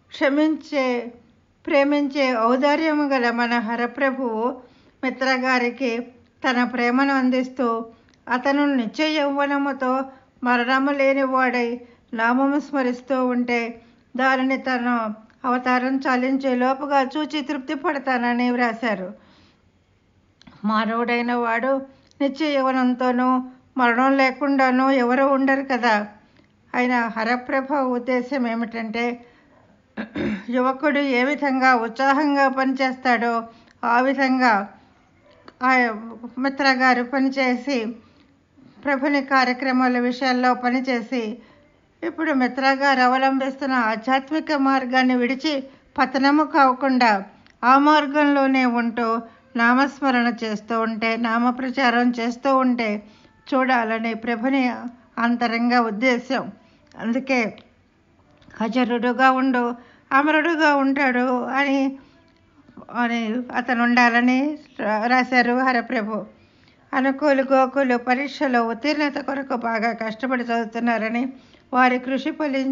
ప్రేమించే ఔదార్యము గల మన హరప్రభువు మిత్రగారికి తన ప్రేమను అందిస్తూ అతను నిత్య యౌవనముతో మరణము లేనివాడై నామము స్మరిస్తూ ఉంటే దానిని తన అవతారం చాలించే లోపుగా చూచి తృప్తి పడతానని వ్రాశారు. మానవుడైన వాడు నిత్య యౌవనంతోనూ మరణం లేకుండానూ ఎవరు ఉండరు కదా. అయినా హరప్రభ ఉద్దేశం ఏమిటంటే యువకుడు ఏ విధంగా ఉత్సాహంగా పనిచేస్తాడో ఆ విధంగా ఆ మిత్రగారు పనిచేసి ప్రభుని కార్యక్రమాల విషయాల్లో పనిచేసి ఇప్పుడు మిత్రగారు అవలంబిస్తున్న ఆధ్యాత్మిక మార్గాన్ని విడిచి పతనము కాకుండా ఆ మార్గంలోనే ఉంటూ నామస్మరణ చేస్తూ ఉంటే, నామ ప్రచారం చేస్తూ ఉంటే చూడాలని ప్రభుని అంతరంగ ఉద్దేశం. అందుకే అజరుడుగా ఉండు, అమరుడుగా ఉంటాడు అని అతను ఉండాలని రాశారు హరప్రభు. అనుకూలు గోకులు పరీక్షలో ఉత్తీర్ణత కొరకు బాగా కష్టపడి చదువుతున్నారని, వారి కృషి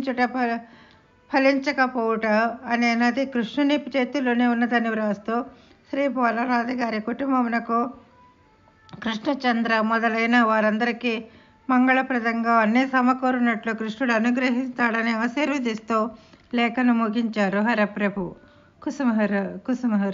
ఫలించకపోవుట అనే నది కృష్ణుని చేతిలోనే ఉన్నదని వ్రాస్తూ శ్రీ భోలానాథ్ గారి కుటుంబమునకు కృష్ణచంద్ర మొదలైన వారందరికీ మంగళప్రదంగా అన్నీ సమకూరినట్లు కృష్ణుడు అనుగ్రహిస్తాడని ఆశీర్వదిస్తూ లేఖను ముగించారు హరప్రభు. కుసుమహర కుసుమహర.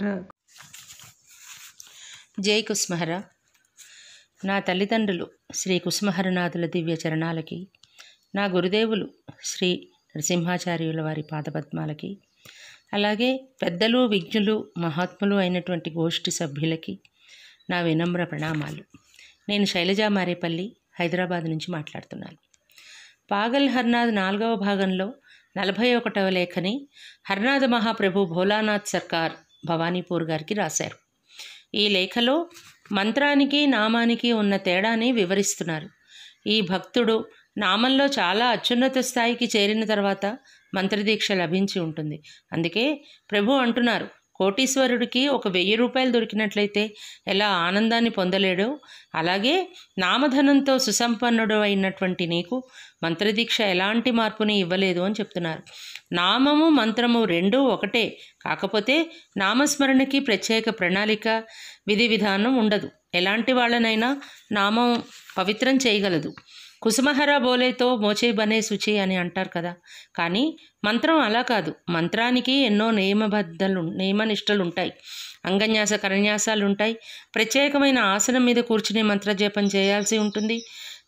జై కుసుమహర. నా తల్లిదండ్రులు శ్రీ కుసుమహరనాథుల దివ్య చరణాలకి, నా గురుదేవులు శ్రీ నరసింహాచార్యుల వారి పాదపద్మాలకి, అలాగే పెద్దలు, విజ్ఞులు, మహాత్ములు అయినటువంటి గోష్ఠి సభ్యులకి నా వినమ్ర ప్రణామాలు. నేను శైలజ మారేపల్లి, హైదరాబాద్ నుంచి మాట్లాడుతున్నాను. పాగల్ హర్నాథ్ 4వ భాగంలో 41వ లేఖని హర్నాథ మహాప్రభు భోలానాథ్ సర్కార్ భవానీపూర్ గారికి రాశారు. ఈ లేఖలో మంత్రానికి నామానికి ఉన్న తేడాని వివరిస్తున్నారు. ఈ భక్తుడు నామంలో చాలా అత్యున్నత స్థాయికి చేరిన తర్వాత మంత్రదీక్ష లభించి ఉంటుంది. అందుకే ప్రభు అంటున్నారు, కోటీశ్వరుడికి ఒక 1000 రూపాయలు దొరికినట్లయితే ఎలా ఆనందాన్ని పొందలేడో, అలాగే నామధనంతో సుసంపన్నుడు అయినటువంటి నీకు మంత్రదీక్ష ఎలాంటి మార్పుని ఇవ్వలేదు అని చెప్తున్నారు. నామము మంత్రము రెండూ ఒకటే, కాకపోతే నామస్మరణకి ప్రత్యేక ప్రణాళిక, విధి విధానం ఉండదు. ఎలాంటి వాళ్ళనైనా నామం పవిత్రం చేయగలదు. కుసుమహర బోలేతో మోచే బనే శుచి అని అంటారు కదా, కానీ మంత్రం అలా కాదు. మంత్రానికి ఎన్నో నియమనిష్టలు ఉంటాయి. అంగన్యాస కరన్యాసాలు ఉంటాయి. ప్రత్యేకమైన ఆసనం మీద కూర్చుని మంత్రజపం చేయాల్సి ఉంటుంది.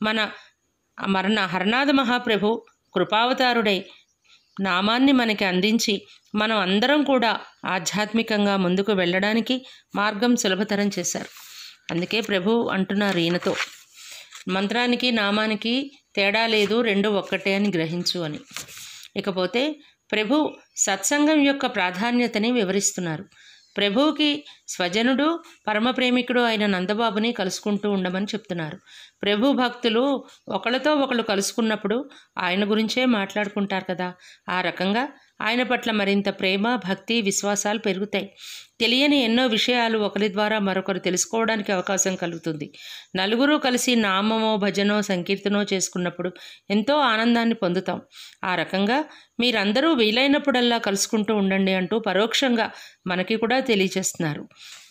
మన హరనాథ మహాప్రభు కృపావతారుడై నామాన్ని మనకి అందించి మనం అందరం కూడా ఆధ్యాత్మికంగా ముందుకు వెళ్ళడానికి మార్గం సులభతరం చేశారు. అందుకే ప్రభు అంటున్నారు ఈయనతో, మంత్రానికి నామానికి తేడా లేదు, రెండు ఒక్కటే అని గ్రహించు అని. ఇకపోతే ప్రభు సత్సంగం యొక్క ప్రాధాన్యతని వివరిస్తున్నారు. ప్రభువుకి స్వజనుడు, పరమప్రేమికుడు అయిన నందబాబుని కలుసుకుంటూ ఉండమని చెప్తున్నారు. ప్రభు భక్తులు ఒకళ్ళతో ఒకళ్ళు కలుసుకున్నప్పుడు ఆయన గురించే మాట్లాడుకుంటారు కదా, ఆ రకంగా ఆయన పట్ల మరింత ప్రేమ, భక్తి, విశ్వాసాలు పెరుగుతాయి. తెలియని ఎన్నో విషయాలు ఒకరి ద్వారా మరొకరు తెలుసుకోవడానికి అవకాశం కలుగుతుంది. నలుగురు కలిసి నామమో, భజనో, సంకీర్తనో చేసుకున్నప్పుడు ఎంతో ఆనందాన్ని పొందుతాం. ఆ రకంగా మీరందరూ వీలైనప్పుడల్లా కలుసుకుంటూ ఉండండి అంటూ పరోక్షంగా మనకి కూడా తెలియజేస్తున్నారు.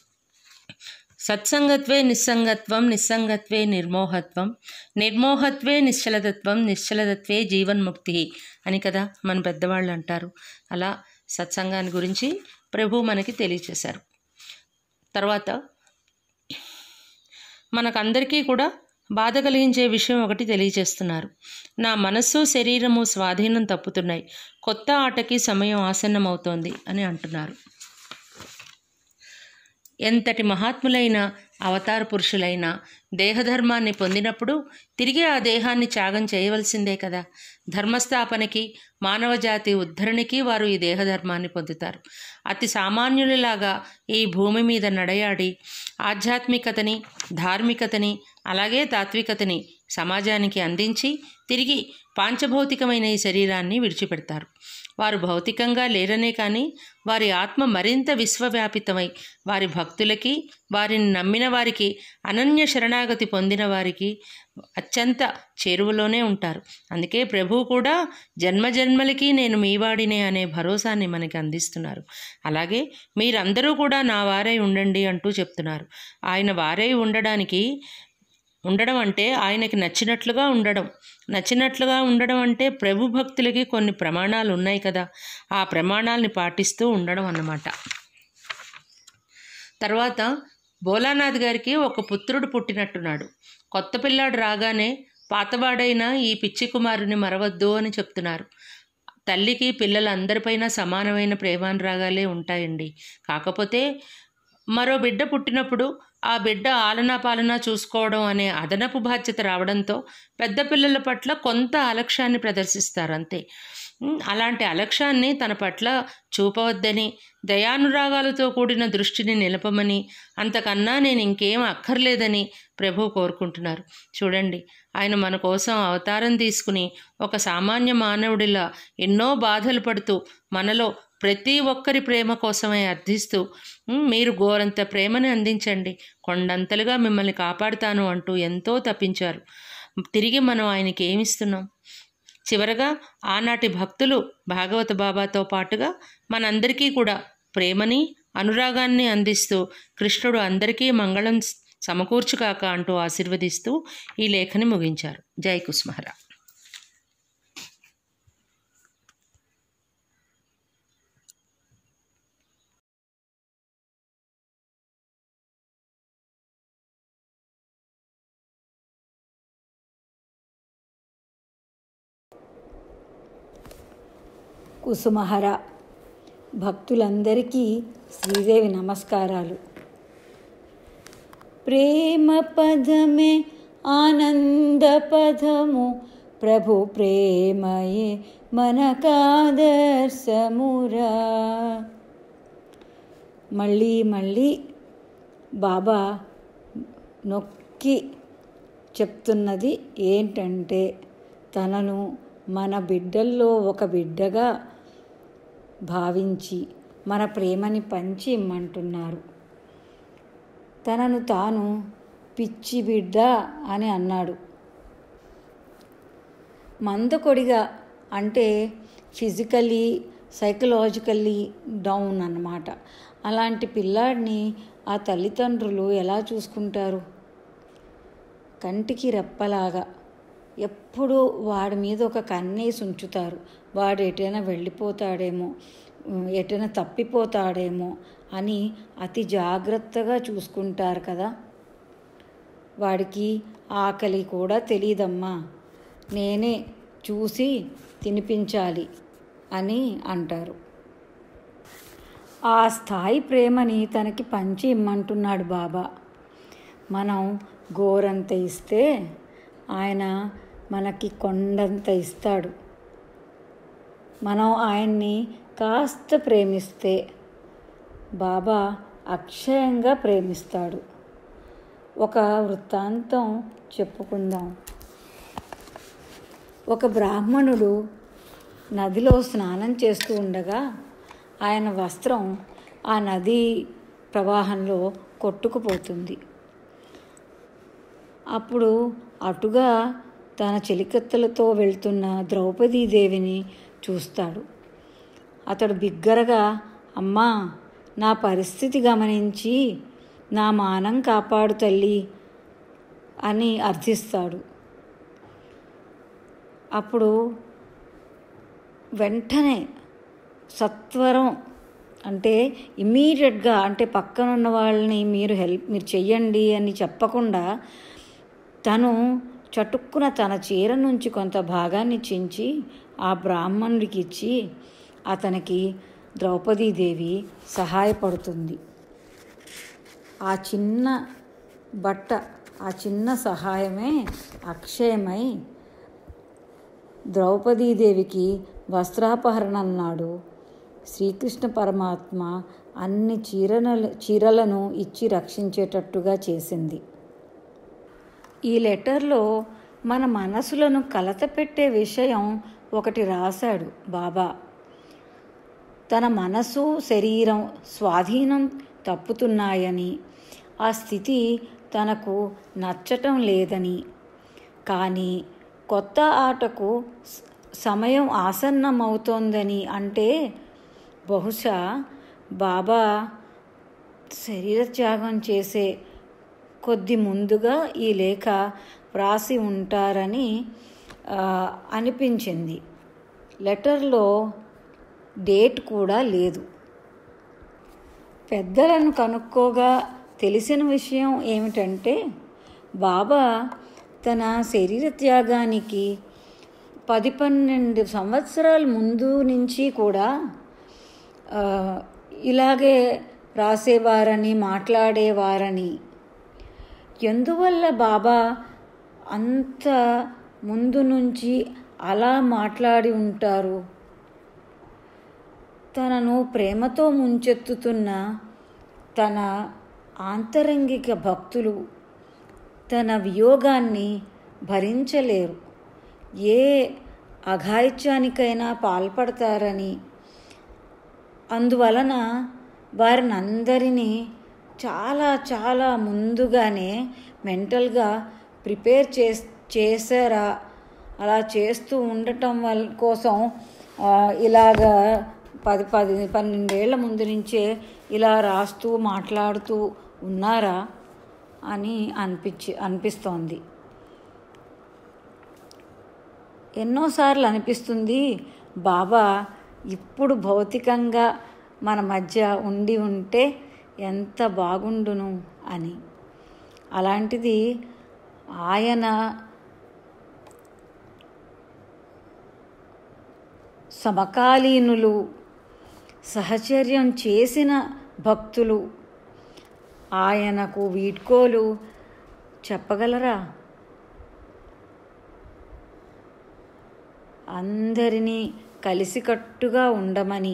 సత్సంగత్వే నిస్సంగత్వం, నిస్సంగత్వే నిర్మోహత్వం, నిర్మోహత్వే నిశ్చలతత్వం, నిశ్చలతత్వే జీవన్ముక్తి అని కదా మన పెద్దవాళ్ళు అంటారు. అలా సత్సంగాన్ని గురించి ప్రభు మనకి తెలియచేశారు. తర్వాత మనకందరికీ కూడా బాధ కలిగించే విషయం ఒకటి తెలియజేస్తున్నారు. నా మనస్సు, శరీరము స్వాధీనం తప్పుతున్నాయి, కొత్త ఆటకి సమయం ఆసన్నమవుతోంది అని అంటున్నారు. ఎంతటి మహాత్ములైన అవతార పురుషులైన దేహధర్మాన్ని పొందినప్పుడు తిరిగి ఆ దేహాన్ని త్యాగం చేయవలసిందే కదా. ధర్మస్థాపనకి, మానవజాతి ఉద్ధరణకి వారు ఈ దేహధర్మాన్ని పొందుతారు. అతి సామాన్యులలాగా ఈ భూమి మీద నడయాడి ఆధ్యాత్మికతని, ధార్మికతని, అలాగే తాత్వికతని సమాజానికి అందించి తిరిగి పాంచభౌతికమైన ఈ శరీరాన్ని విడిచిపెడతారు. వారు భౌతికంగా లేరనే కానీ వారి ఆత్మ మరింత విశ్వవ్యాపితమై వారి భక్తులకి, వారిని నమ్మిన వారికి, అనన్య శరణాగతి పొందిన వారికి అత్యంత చేరువలోనే ఉంటారు. అందుకే ప్రభువు కూడా జన్మజన్మలకి నేను మీవాడినే అనే భరోసాన్ని మనకి అందిస్తున్నారు. అలాగే మీరందరూ కూడా నా వారై ఉండండి అంటూ చెప్తున్నారు. ఆయన వారై ఉండడం అంటే ఆయనకి నచ్చినట్లుగా ఉండడం. నచ్చినట్లుగా ఉండడం అంటే ప్రభు భక్తులకి కొన్ని ప్రమాణాలు ఉన్నాయి కదా, ఆ ప్రమాణాలని పాటిస్తూ ఉండడం అన్నమాట. తర్వాత భోలానాథ్ గారికి ఒక పుత్రుడు పుట్టినట్టున్నాడు. కొత్త పిల్లాడు రాగానే పాతవాడైన ఈ పిచ్చి కుమారుని మరవద్దు అని చెప్తున్నారు. తల్లికి పిల్లలందరిపైన సమానమైన ప్రేమానురాగాలే ఉంటాయండి. కాకపోతే మరో బిడ్డ పుట్టినప్పుడు ఆ బిడ్డ ఆలనా పాలనా చూసుకోవడం అనే అదనపు బాధ్యత రావడంతో పెద్ద పిల్లల పట్ల కొంత అలక్ష్యాన్ని ప్రదర్శిస్తారు అంతే. అలాంటి అలక్ష్యాన్ని తన పట్ల చూపవద్దని, దయానురాగాలతో కూడిన దృష్టిని నిలపమని, అంతకన్నా నేను ఇంకేం అక్కర్లేదని ప్రభు కోరుకుంటున్నారు. చూడండి, ఆయన మన కోసం అవతారం తీసుకుని ఒక సామాన్య మానవుడిలా ఎన్నో బాధలు పడుతూ మనలో ప్రతి ఒక్కరి ప్రేమ కోసమే అర్థిస్తూ మీరు గోరంత ప్రేమని అందించండి, కొండంతలుగా మిమ్మల్ని కాపాడుతాను అంటూ ఎంతో తప్పించారు. తిరిగి మనం ఆయనకి ఏమిస్తున్నాం? చివరగా ఆనాటి భక్తులు భాగవత బాబాతో పాటుగా మనందరికీ కూడా ప్రేమని, అనురాగాన్ని అందిస్తూ కృష్ణుడు అందరికీ మంగళం సమకూర్చుకాక అంటూ ఆశీర్వదిస్తూ ఈ లేఖని ముగించారు. జై కుసుమహర. కుసుమహర భక్తులందరికీ శ్రీదేవి నమస్కారాలు. ప్రేమ పదమే ఆనంద పదము, ప్రభు ప్రేమయే మనకాదర్శమురా. మళ్ళీ మళ్ళీ బాబా నొక్కి చెప్తున్నది ఏంటంటే, తనను మన బిడ్డల్లో ఒక బిడ్డగా భావించి మన ప్రేమని పంచి ఇమ్మంటున్నారు. తనను తాను పిచ్చి బిడ్డ అని అన్నాడు. మందకొడిగా అంటే ఫిజికల్లీ సైకలాజికల్లీ డౌన్ అన్నమాట. అలాంటి పిల్లాడిని ఆ తల్లిదండ్రులు ఎలా చూసుకుంటారు? కంటికి రెప్పలాగా ఎప్పుడూ వాడి మీద ఒక కన్నేసి ఉంచుతారు. వాడు ఎటైనా వెళ్ళిపోతాడేమో, ఎటైనా తప్పిపోతాడేమో అని అతి జాగ్రత్తగా చూసుకుంటారు కదా. వాడికి ఆకలి కూడా తెలియదమ్మా, నేనే చూసి తినిపించాలి అని అంటారు. ఆ స్థాయి ప్రేమని తనకి పంచి ఇమ్మంటున్నాడు బాబా. మనం గోరంత ఇస్తే ఆయన మనకి కొండంత ఇస్తాడు. మనం ఆయన్ని కాస్త ప్రేమిస్తే బాబా అక్షయంగా ప్రేమిస్తాడు. ఒక వృత్తాంతం చెప్పుకుందాం. ఒక బ్రాహ్మణుడు నదిలో స్నానం చేస్తూ ఉండగా ఆయన వస్త్రం ఆ నదీ ప్రవాహంలో కొట్టుకుపోతుంది. అప్పుడు అటుగా తన చెలికత్తెలతో వెళ్తున్న ద్రౌపదీదేవిని చూస్తాడు. అతడు బిగ్గరగా, అమ్మా, నా పరిస్థితి గమనించి నా మానం కాపాడు తల్లి అని అర్థిస్తాడు. అప్పుడు వెంటనే సత్వరం అంటే ఇమ్మీడియట్గా, అంటే పక్కనున్న వాళ్ళని మీరు చెయ్యండి అని చెప్పకుండా తను చటుక్కున తన చీర నుంచి కొంత భాగాన్ని చించి ఆ బ్రాహ్మణుడికి ఇచ్చి అతనికి ద్రౌపదీదేవి సహాయపడుతుంది. ఆ చిన్న బట్ట, ఆ చిన్న సహాయమే అక్షయమై ద్రౌపదీదేవికి వస్త్రాపహరణం నాడు శ్రీకృష్ణ పరమాత్మ అన్ని చీరలను ఇచ్చి రక్షించేటట్టుగా చేసింది. ఈ లెటర్లో మన మనసులను కలతపెట్టే విషయం ఒకటి రాశాడు బాబా. తన మనసు శరీరం స్వాధీనం తప్పుతున్నాయని, ఆ స్థితి తనకు నచ్చటం లేదని, కానీ కొత్త ఆటకు సమయం ఆసన్నమవుతోందని అంటే బహుశా బాబా శరీర త్యాగం చేసే కొద్ది ముందుగా ఈ లేఖ వ్రాసి ఉంటారని అనిపించింది. లెటర్లో డేట్ కూడా లేదు. పెద్దలను కనుక్కోగా తెలిసిన విషయం ఏమిటంటే, బాబా తన శరీర త్యాగానికి 10-12 సంవత్సరాల ముందు నుంచి కూడా ఇలాగే రాసేవారని, మాట్లాడేవారని. ఎందువల్ల బాబా అంత ముందు నుంచి అలా మాట్లాడి ఉంటారు? తనను ప్రేమతో ముంచెత్తుతున్న తన ఆంతరంగిక భక్తులు తన వియోగాన్ని భరించలేరు, ఏ అఘాయిత్యానికైనా పాల్పడతారని, అందువలన వారిని అందరినీ చాలా చాలా ముందుగానే మెంటల్గా ప్రిపేర్ చేశారా. అలా చేస్తూ ఉండటం కోసం ఇలాగా 10-12 ఏళ్ల ముందు నుంచే ఇలా రాస్తూ మాట్లాడుతూ ఉన్నారా అని అనిపిస్తోంది. ఎన్నోసార్లు అనిపిస్తుంది, బాబా ఇప్పుడు భౌతికంగా మన మధ్య ఉండి ఉంటే ఎంత బాగుండును అని. అలాంటిది ఆయన సమకాలీనులు, సహచర్యం చేసిన భక్తులు ఆయనకు వీడ్కోలు చెప్పగలరా? అందరినీ కలిసికట్టుగా ఉండమని,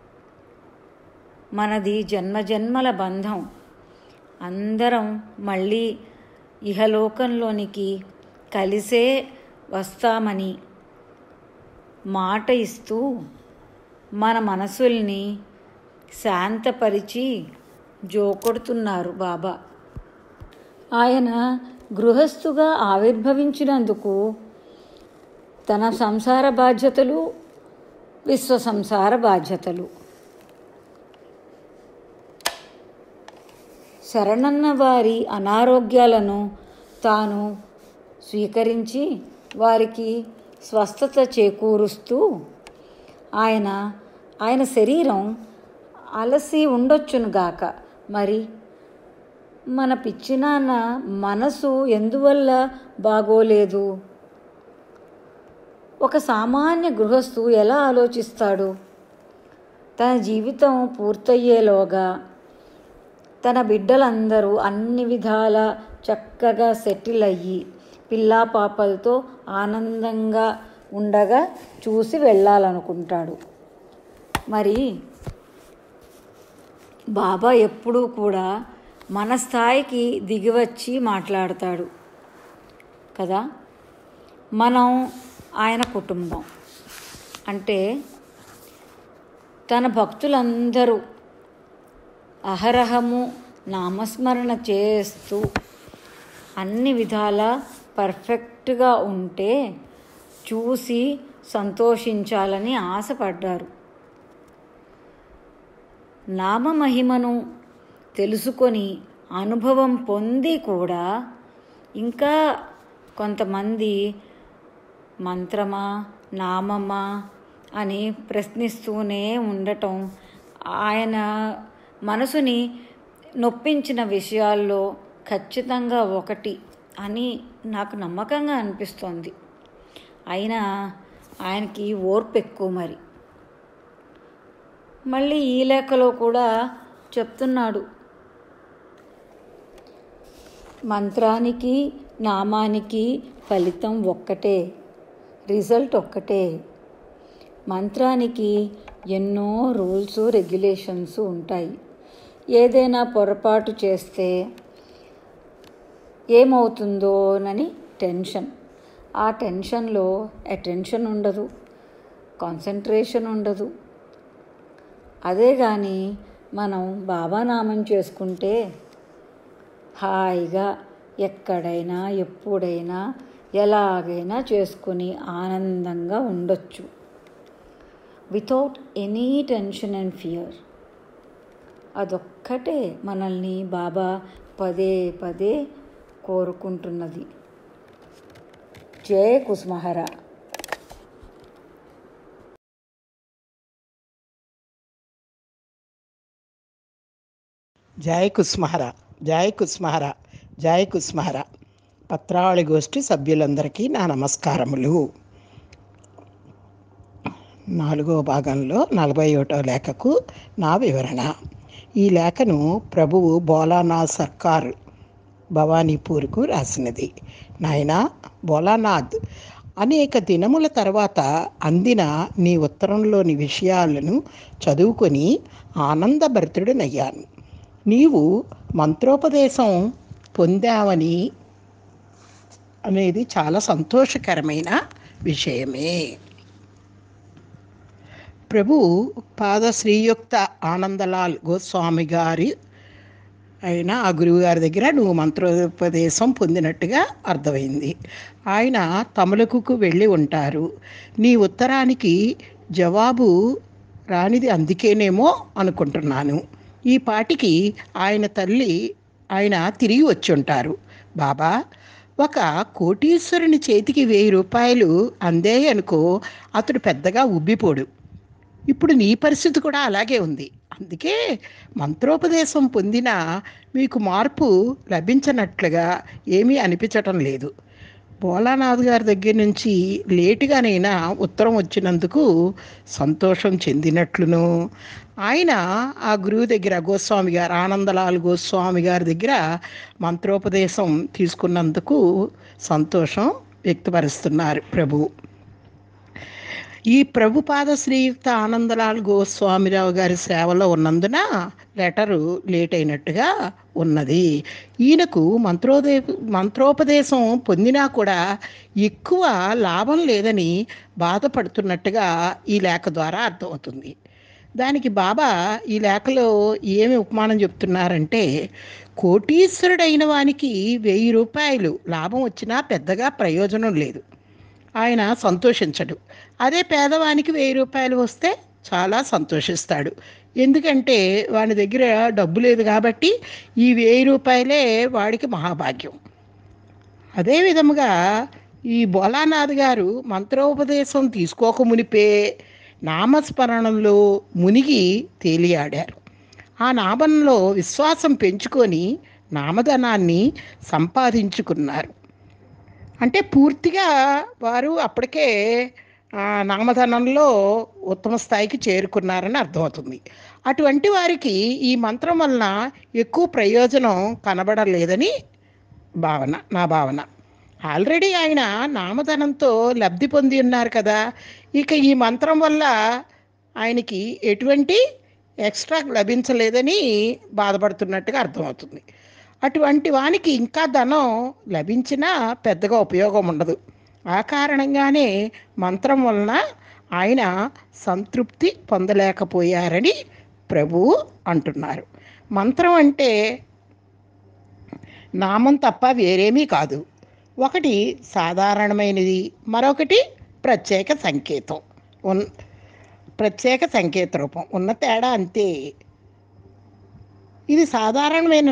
మనది జన్మజన్మల బంధం, అందరం మళ్ళీ ఇహలోకంలోనికి కలిసే వస్తామని మాట ఇస్తూ మన మనసుల్ని శాంతపరిచి జోకొడుతున్నారు బాబా. ఆయన గృహస్థుగా ఆవిర్భవించినందుకు తన సంసార బాధ్యతలు, విశ్వ సంసార బాధ్యతలు, శరణన్న వారి అనారోగ్యాలను తాను స్వీకరించి వారికి స్వస్థత చేకూరుస్తూ, ఆయన శరీరం అలసి ఉండొచ్చునుగాక, మరి మన పిచ్చి నాన్న మనసు ఎందువల్ల బాగోలేదు? ఒక సామాన్య గృహస్థు ఎలా ఆలోచిస్తాడు? తన జీవితం పూర్తయ్యేలోగా తన బిడ్డలందరూ అన్ని విధాల చక్కగా సెటిల్ అయ్యి పిల్లా పాపలతో ఆనందంగా ఉండగా చూసి వెళ్ళాలనుకుంటాడు. మరి బాబా ఎప్పుడూ కూడా మన స్థాయికి దిగివచ్చి మాట్లాడతాడు కదా. మనం ఆయన కుటుంబం అంటే తన భక్తులందరూ అహరహము నామస్మరణ చేస్తూ అన్ని విధాల పర్ఫెక్ట్గా ఉంటే చూసి సంతోషించాలని ఆశపడ్డారు. నామమహిమను తెలుసుకొని అనుభవం పొంది కూడా ఇంకా కొంతమంది మంత్రమా నామమా అని ప్రశ్నిస్తూనే ఉండటం ఆయన మనసుని నొప్పించిన విషయాల్లో ఖచ్చితంగా ఒకటి అని నాకు నమ్మకంగా అనిపిస్తోంది. అయినా ఆయనకి ఓర్పు ఎక్కువ. మళ్ళీ ఈ లేఖలో కూడా చెప్తున్నాడు, మంత్రానికి నామానికి ఫలితం ఒక్కటే, రిజల్ట్ ఒక్కటే. మంత్రానికి ఎన్నో రూల్స్ రెగ్యులేషన్స్ ఉంటాయి. ఏదైనా పొరపాటు చేస్తే ఏమవుతుందోనని టెన్షన్. ఆ టెన్షన్లో అటెన్షన్ ఉండదు, కాన్సన్ట్రేషన్ ఉండదు. అదే కానీ మనం బాబానామం చేసుకుంటే హాయిగా ఎక్కడైనా ఎప్పుడైనా ఎలాగైనా చేసుకుని ఆనందంగా ఉండొచ్చు, without any tension and fear. అదొక్కటే మనల్ని బాబా పదే పదే కోరుకుంటున్నది. జై కుస్మహరా. జై కుస్మహరా, జై కుస్మహరా, జై కుస్మహరా. పత్రావళి గోష్ఠి సభ్యులందరికీ నా నమస్కారములు. 4వ భాగంలో 41వ లేఖకు నా వివరణ. ఈ లేఖను ప్రభువు భోలానాథ్ సర్కార్ భవానీపూర్కు రాసినది. నాయనా భోలానాథ్, అనేక దినముల తర్వాత అందిన నీ ఉత్తరంలోని విషయాలను చదువుకొని ఆనందభరితుడనయ్యాను. నీవు మంత్రోపదేశం పొందావని అనేది చాలా సంతోషకరమైన విషయమే. ప్రభు పాద శ్రీయుక్త ఆనందలాల్ గోస్వామి గారి అయిన ఆ గురువు గారి దగ్గర నువ్వు మంత్రోపదేశం పొందినట్టుగా అర్థమైంది. ఆయన తమిళకు వెళ్ళి ఉంటారు. నీ ఉత్తరానికి జవాబు రానిది అందుకేనేమో అనుకుంటున్నాను. ఈ పాటికి ఆయన తిరిగి వచ్చి ఉంటారు. బాబా, ఒక కోటీశ్వరుని చేతికి 1000 రూపాయలు అందే అనుకో, అతడు పెద్దగా ఉబ్బిపోడు. ఇప్పుడు నీ పరిస్థితి కూడా అలాగే ఉంది. అందుకే మంత్రోపదేశం పొందినా మీకు మార్పు లభించనట్లుగా ఏమీ అనిపించటం లేదు. భోలానాథ్ గారి దగ్గర నుంచి లేటుగానైనా ఉత్తరం వచ్చినందుకు సంతోషం చెందినట్లును, ఆయన ఆ గురువు దగ్గర గోస్వామి గారు ఆనందలాల్ గోస్వామి గారి దగ్గర మంత్రోపదేశం తీసుకున్నందుకు సంతోషం వ్యక్తపరుస్తున్నారు ప్రభువు. ఈ ప్రభుపాద శ్రీయుక్త ఆనందలాల్ గోస్వామిరావు గారి సేవలో ఉన్నందున లెటరు లేట్ అయినట్టుగా ఉన్నది. ఈయనకు మంత్రోపదేశం పొందినా కూడా ఎక్కువ లాభం లేదని బాధపడుతున్నట్టుగా ఈ లేఖ ద్వారా అర్థమవుతుంది. దానికి బాబా ఈ లేఖలో ఏమి ఉపమానం చెప్తున్నారంటే, కోటీశ్వరుడైన వానికి 1000 రూపాయలు లాభం వచ్చినా పెద్దగా ప్రయోజనం లేదు, ఆయన సంతోషించడు. అదే పేదవానికి 1000 రూపాయలు వస్తే చాలా సంతోషిస్తాడు. ఎందుకంటే వాని దగ్గర డబ్బు లేదు కాబట్టి ఈ 1000 రూపాయలే వాడికి మహాభాగ్యం. అదే విధముగా ఈ భోలానాథ్ గారు మంత్రోపదేశం తీసుకోక మునిపే నామస్మరణంలో మునిగి తేలియాడారు. ఆ నామంలో విశ్వాసం పెంచుకొని నామధనాన్ని సంపాదించుకున్నారు. అంటే పూర్తిగా వారు అప్పటికే నామధనంలో ఉత్తమ స్థాయికి చేరుకున్నారని అర్థమవుతుంది. అటువంటి వారికి ఈ మంత్రం వలన ఎక్కువ ప్రయోజనం కనబడలేదని నా భావన. ఆల్రెడీ ఆయన నామధనంతో లబ్ధి పొంది ఉన్నారు కదా, ఇక ఈ మంత్రం వల్ల ఆయనకి ఎటువంటి ఎక్స్ట్రా లభించలేదని బాధపడుతున్నట్టుగా అర్థమవుతుంది. అటువంటి వానికి ఇంకా ధనం లభించినా పెద్దగా ఉపయోగం ఉండదు. ఆ కారణంగానే మంత్రం వలన ఆయన సంతృప్తి పొందలేకపోయారని ప్రభువు అంటున్నారు. మంత్రం అంటే నామం తప్ప వేరేమీ కాదు. ఒకటి సాధారణమైనది, మరొకటి ప్రత్యేక సంకేతం, ప్రత్యేక సంకేత రూపం ఉన్న తేడా అంతే. ఇది సాధారణమైన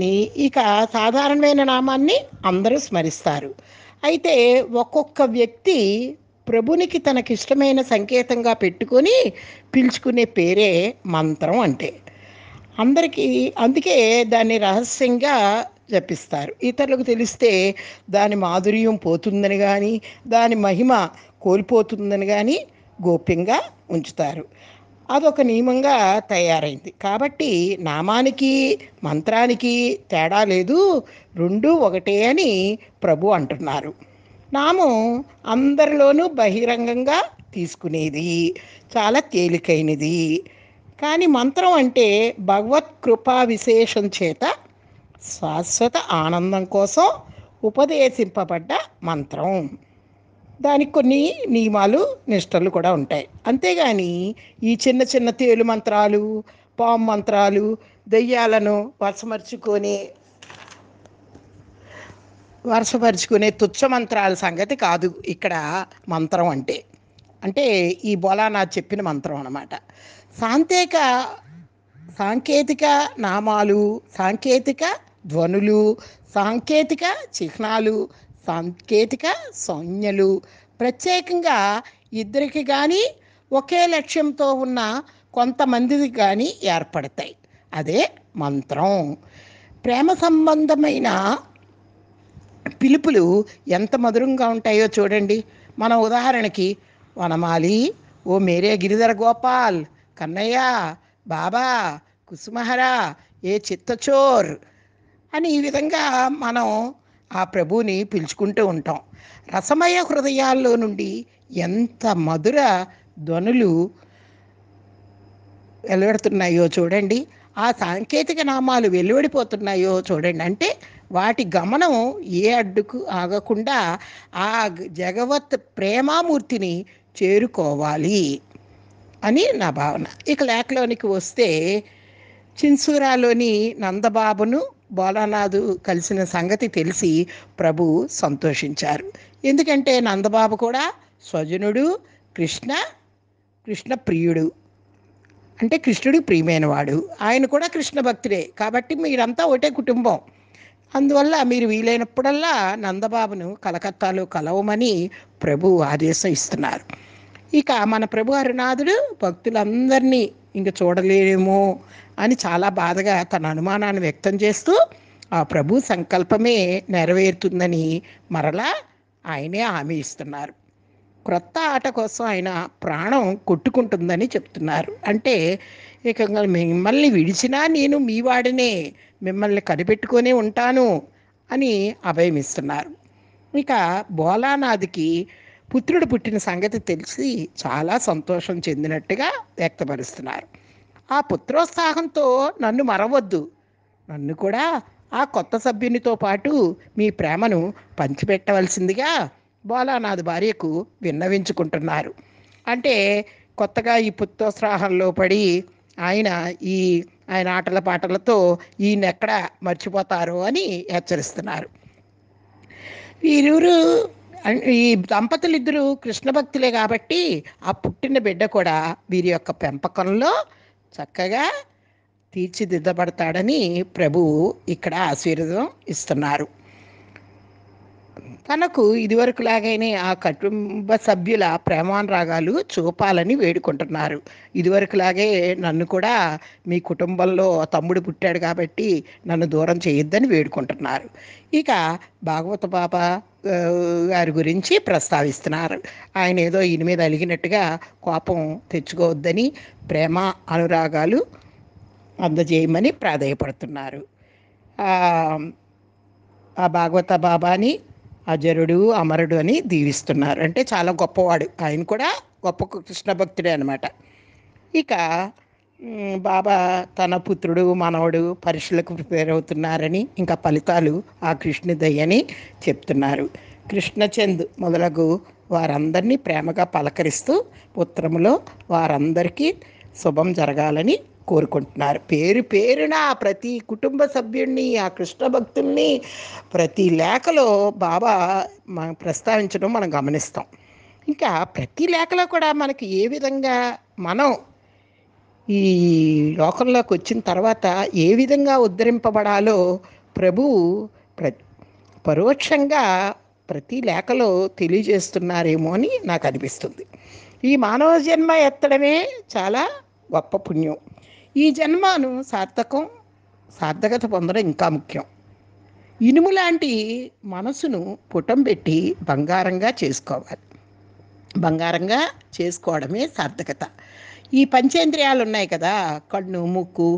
నామాన్ని అందరూ స్మరిస్తారు. అయితే ఒక్కొక్క వ్యక్తి ప్రభునికి తనకిష్టమైన సంకేతంగా పెట్టుకొని పిలుచుకునే పేరే మంత్రం అంటే. అందుకే దాన్ని రహస్యంగా జపిస్తారు. ఇతరులకు తెలిస్తే దాని మాధుర్యం పోతుందని కానీ, దాని మహిమ కోల్పోతుందని కానీ గోప్యంగా ఉంచుతారు. అదొక నియమంగా తయారైంది. కాబట్టి నామానికి మంత్రానికి తేడా లేదు, రెండూ ఒకటే అని ప్రభు అంటున్నారు. నామం అందరిలోనూ బహిరంగంగా తీసుకునేది, చాలా తేలికైనది. కానీ మంత్రం అంటే భగవత్ కృపా విశేషం చేత శాశ్వత ఆనందం కోసం ఉపదేశింపబడ్డ మంత్రం. దానికి కొన్ని నియమాలు నిష్టలు కూడా ఉంటాయి. అంతేగాని ఈ చిన్న చిన్న తేలు మంత్రాలు, పాము మంత్రాలు, దెయ్యాలను వరుసపరుచుకునే తుచ్చ మంత్రాల సంగతి కాదు ఇక్కడ మంత్రం అంటే ఈ భోలానాథ్ చెప్పిన మంత్రం అన్నమాట. సాంకేతిక నామాలు, సాంకేతిక ధ్వనులు, సాంకేతిక చిహ్నాలు, సాంకేతిక సంజ్ఞలు ప్రత్యేకంగా ఇద్దరికి కానీ ఒకే లక్ష్యంతో ఉన్న కొంతమందికి కానీ ఏర్పడతాయి. అదే మంత్రం. ప్రేమ సంబంధమైన పిలుపులు ఎంత మధురంగా ఉంటాయో చూడండి. మన ఉదాహరణకి వనమాలి, ఓ మేరే గిరిధర గోపాల్, కన్నయ్య, బాబా, కుసుమహరా, ఏ చిత్తచోర్ అని ఈ విధంగా మనం ఆ ప్రభువుని పిలుచుకుంటూ ఉంటాం. రసమయ హృదయాల్లో నుండి ఎంత మధుర ధ్వనులు వెలువడుతున్నాయో చూడండి. ఆ సాంకేతిక నామాలు వెలువడిపోతున్నాయో చూడండి. అంటే వాటి గమనం ఏ అడ్డుకు ఆగకుండా ఆ జగవత్ ప్రేమామూర్తిని చేరుకోవాలి అని నా భావన. ఇక లేఖలోనికి వస్తే, చిన్సూరాలోని నందబాబును భోలానాథ్ కలిసిన సంగతి తెలిసి ప్రభు సంతోషించారు. ఎందుకంటే నందబాబు కూడా స్వజనుడు, కృష్ణ ప్రియుడు, అంటే కృష్ణుడికి ప్రియమైనవాడు. ఆయన కూడా కృష్ణ భక్తుడే. కాబట్టి మీరంతా ఒకటే కుటుంబం. అందువల్ల మీరు వీలైనప్పుడల్లా నందబాబును కలకత్తాలో కలవమని ప్రభు ఆదేశం ఇస్తున్నారు. ఇక మన ప్రభు హరినాథుడు భక్తులందరినీ ఇంక చూడలేమో అని చాలా బాధగా తన అనుమానాన్ని వ్యక్తం చేస్తూ ఆ ప్రభు సంకల్పమే నెరవేరుతుందని మరలా ఆయనే హామీ ఇస్తున్నారు. క్రొత్త ఆట కోసం ఆయన ప్రాణం కొట్టుకుంటుందని చెప్తున్నారు. అంటే ఇక మిమ్మల్ని విడిచినా నేను మీ వాడినే, మిమ్మల్ని కనిపెట్టుకొని ఉంటాను అని అభయమిస్తున్నారు. ఇక భోలానాథ్కి పుత్రుడు పుట్టిన సంగతి తెలిసి చాలా సంతోషం చెందినట్టుగా వ్యక్తపరుస్తున్నారు. ఆ పుత్రోత్సాహంతో నన్ను మరవద్దు, నన్ను కూడా ఆ కొత్త సభ్యునితో పాటు మీ ప్రేమను పంచిపెట్టవలసిందిగా భోలానాథ్ భార్యకు విన్నవించుకుంటున్నారు. అంటే కొత్తగా ఈ పుత్రోత్సాహంలో పడి ఆయన ఆటల పాటలతో ఈయనెక్కడ మర్చిపోతారో అని హెచ్చరిస్తున్నారు. వీరిరువురు ఈ దంపతులిద్దరూ కృష్ణ భక్తులే కాబట్టి ఆ పుట్టిన బిడ్డ కూడా వీరి యొక్క పెంపకంలో చక్కగా తీర్చిదిద్దబడతాడని ప్రభువు ఇక్కడ ఆశీర్వాదం ఇస్తున్నారు. తనకు ఇదివరకులాగానే ఆ కుటుంబ సభ్యుల ప్రేమానురాగాలు చూపాలని వేడుకుంటున్నారు. ఇదివరకులాగే నన్ను కూడా మీ కుటుంబంలో తమ్ముడు పుట్టాడు కాబట్టి నన్ను దూరం చేయొద్దని వేడుకుంటున్నారు. ఇక భాగవత బాబా గారి గురించి ప్రస్తావిస్తున్నారు. ఆయన ఏదో ఈయన మీద అలిగినట్టుగా కోపం తెచ్చుకోవద్దని, ప్రేమ అనురాగాలు అందజేయమని ప్రాధేయపడుతున్నారు. ఆ భాగవత బాబాని అజరుడు అమరుడు అని దీవిస్తున్నారు. అంటే చాలా గొప్పవాడు, ఆయన కూడా గొప్ప కృష్ణ భక్తుడే అనమాట. ఇక బాబా తన పుత్రుడు మనవడు పరీక్షలకు ప్రిపేర్ అవుతున్నారని, ఇంకా ఫలితాలు ఆ కృష్ణ దయ్యని చెప్తున్నారు. కృష్ణచంద్ మొదలగు వారందరినీ ప్రేమగా పలకరిస్తూ పుత్రములో వారందరికీ శుభం జరగాలని కోరుకుంటున్నారు. పేరు పేరున ప్రతి కుటుంబ సభ్యుడిని, ఆ కృష్ణ భక్తుల్ని ప్రతి లేఖలో బాబా ప్రస్తావించడం మనం గమనిస్తాం. ఇంకా ప్రతి లేఖలో కూడా మనకి ఏ విధంగా మనం ఈ లోకంలోకి వచ్చిన తర్వాత ఏ విధంగా ఉద్ధరింపబడాలో ప్రభువు పరోక్షంగా ప్రతి లేఖలో తెలియజేస్తున్నారేమో అని నాకు అనిపిస్తుంది. ఈ మానవ జన్మ ఎత్తడమే చాలా గొప్ప పుణ్యం. ఈ జన్మను సార్థకత పొందడం ఇంకా ముఖ్యం. ఇనుము లాంటి మనసును పుటం పెట్టి బంగారంగా చేసుకోవాలి. బంగారంగా చేసుకోవడమే సార్థకత. ఈ పంచేంద్రియాలు ఉన్నాయి కదా, కన్ను, ముక్కు,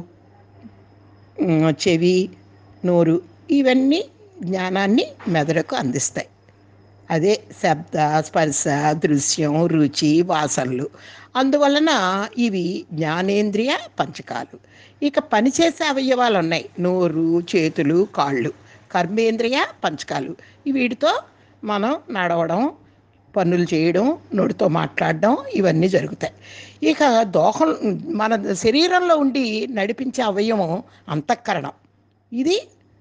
చెవి, నోరు, ఇవన్నీ జ్ఞానాన్ని మెదడుకు అందిస్తాయి. అదే శబ్ద, స్పర్శ, దృశ్యం, రుచి, వాసనలు. అందువలన ఇవి జ్ఞానేంద్రియ పంచకాలు. ఇక పనిచేసే అవయవాలు ఉన్నాయి, నోరు, చేతులు, కాళ్ళు, కర్మేంద్రియ పంచకాలు. వీటితో మనం నడవడం, పనులు చేయడం, నోటితో మాట్లాడడం ఇవన్నీ జరుగుతాయి. ఇక మన శరీరంలో ఉండి నడిపించే అవయవం అంతఃకరణం. ఇది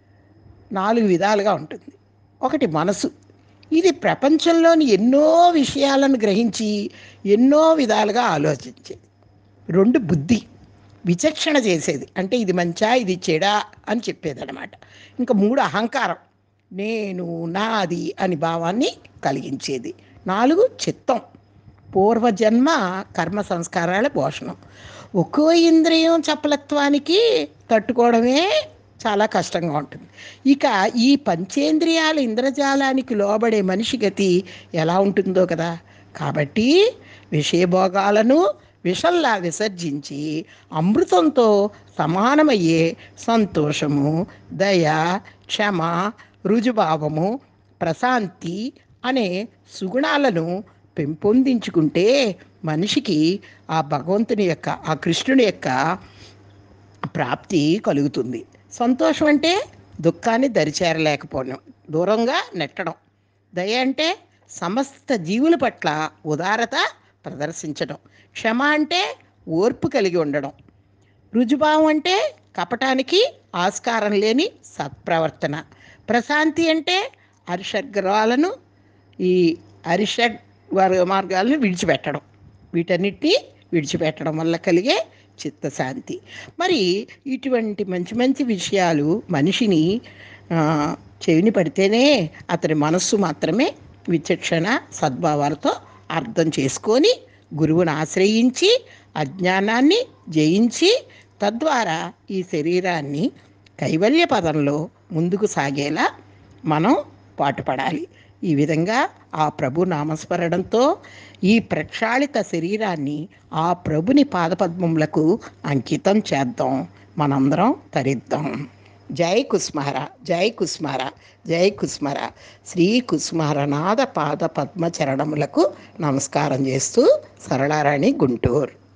4 విధాలుగా ఉంటుంది. ఒకటి మనసు, ఇది ప్రపంచంలోని ఎన్నో విషయాలను గ్రహించి ఎన్నో విధాలుగా ఆలోచించేది. 2 బుద్ధి, విచక్షణ చేసేది, అంటే ఇది మంచా ఇది చెడా అని చెప్పేది అనమాట. ఇంకా 3 అహంకారం, నేను నాది అని భావాన్ని కలిగించేది. 4 చిత్తం, పూర్వజన్మ కర్మ సంస్కారాల పోషణం. ఒక్కో ఇంద్రియం చపలత్వానికి తట్టుకోవడమే చాలా కష్టంగా ఉంటుంది. ఇక ఈ పంచేంద్రియాల ఇంద్రజాలానికి లోబడే మనిషి గతి ఎలా ఉంటుందో కదా. కాబట్టి విషయభోగాలను విషంలా విసర్జించి అమృతంతో సమానమయ్యే సంతోషము, దయ, క్షమ, రుజుభావము, ప్రశాంతి అనే సుగుణాలను పెంపొందించుకుంటే మనిషికి ఆ భగవంతుని యొక్క, ఆ కృష్ణుని యొక్క ప్రాప్తి కలుగుతుంది. సంతోషం అంటే దుఃఖాన్ని దరిచేరలేకపోవడం, దూరంగా నెట్టడం. దయ అంటే సమస్త జీవుల పట్ల ఉదారత ప్రదర్శించడం. క్షమ అంటే ఓర్పు కలిగి ఉండడం. రుజుభావం అంటే కపటానికి ఆస్కారం లేని సత్ప్రవర్తన. ప్రశాంతి అంటే అరిషడ్వర్గాలను, ఈ అరిషడ్ మార్గాలను విడిచిపెట్టడం. వీటన్నిటినీ విడిచిపెట్టడం వల్ల కలిగే చిత్తశాంతి. మరి ఇటువంటి మంచి మంచి విషయాలు మనిషిని చెవిని పడితేనే అతని మనస్సు మాత్రమే విచక్షణ సద్భావాలతో అర్థం చేసుకొని గురువుని ఆశ్రయించి అజ్ఞానాన్ని జయించి తద్వారా ఈ శరీరాన్ని కైవల్య పదంలో ముందుకు సాగేలా మనం పాటుపడాలి. ఈ విధంగా ఆ ప్రభు నామస్మరణంతో ఈ ప్రక్షాళిత శరీరాన్ని ఆ ప్రభుని పాదపద్మములకు అంకితం చేద్దాం, మనందరం తరిద్దాం. జై కుస్మహర, జై కుస్మహర, జై కుస్మహర. శ్రీ కుస్మహరనాథ పాద పద్మ చరణములకు నమస్కారం చేస్తూ సరళారాణి, గుంటూరు.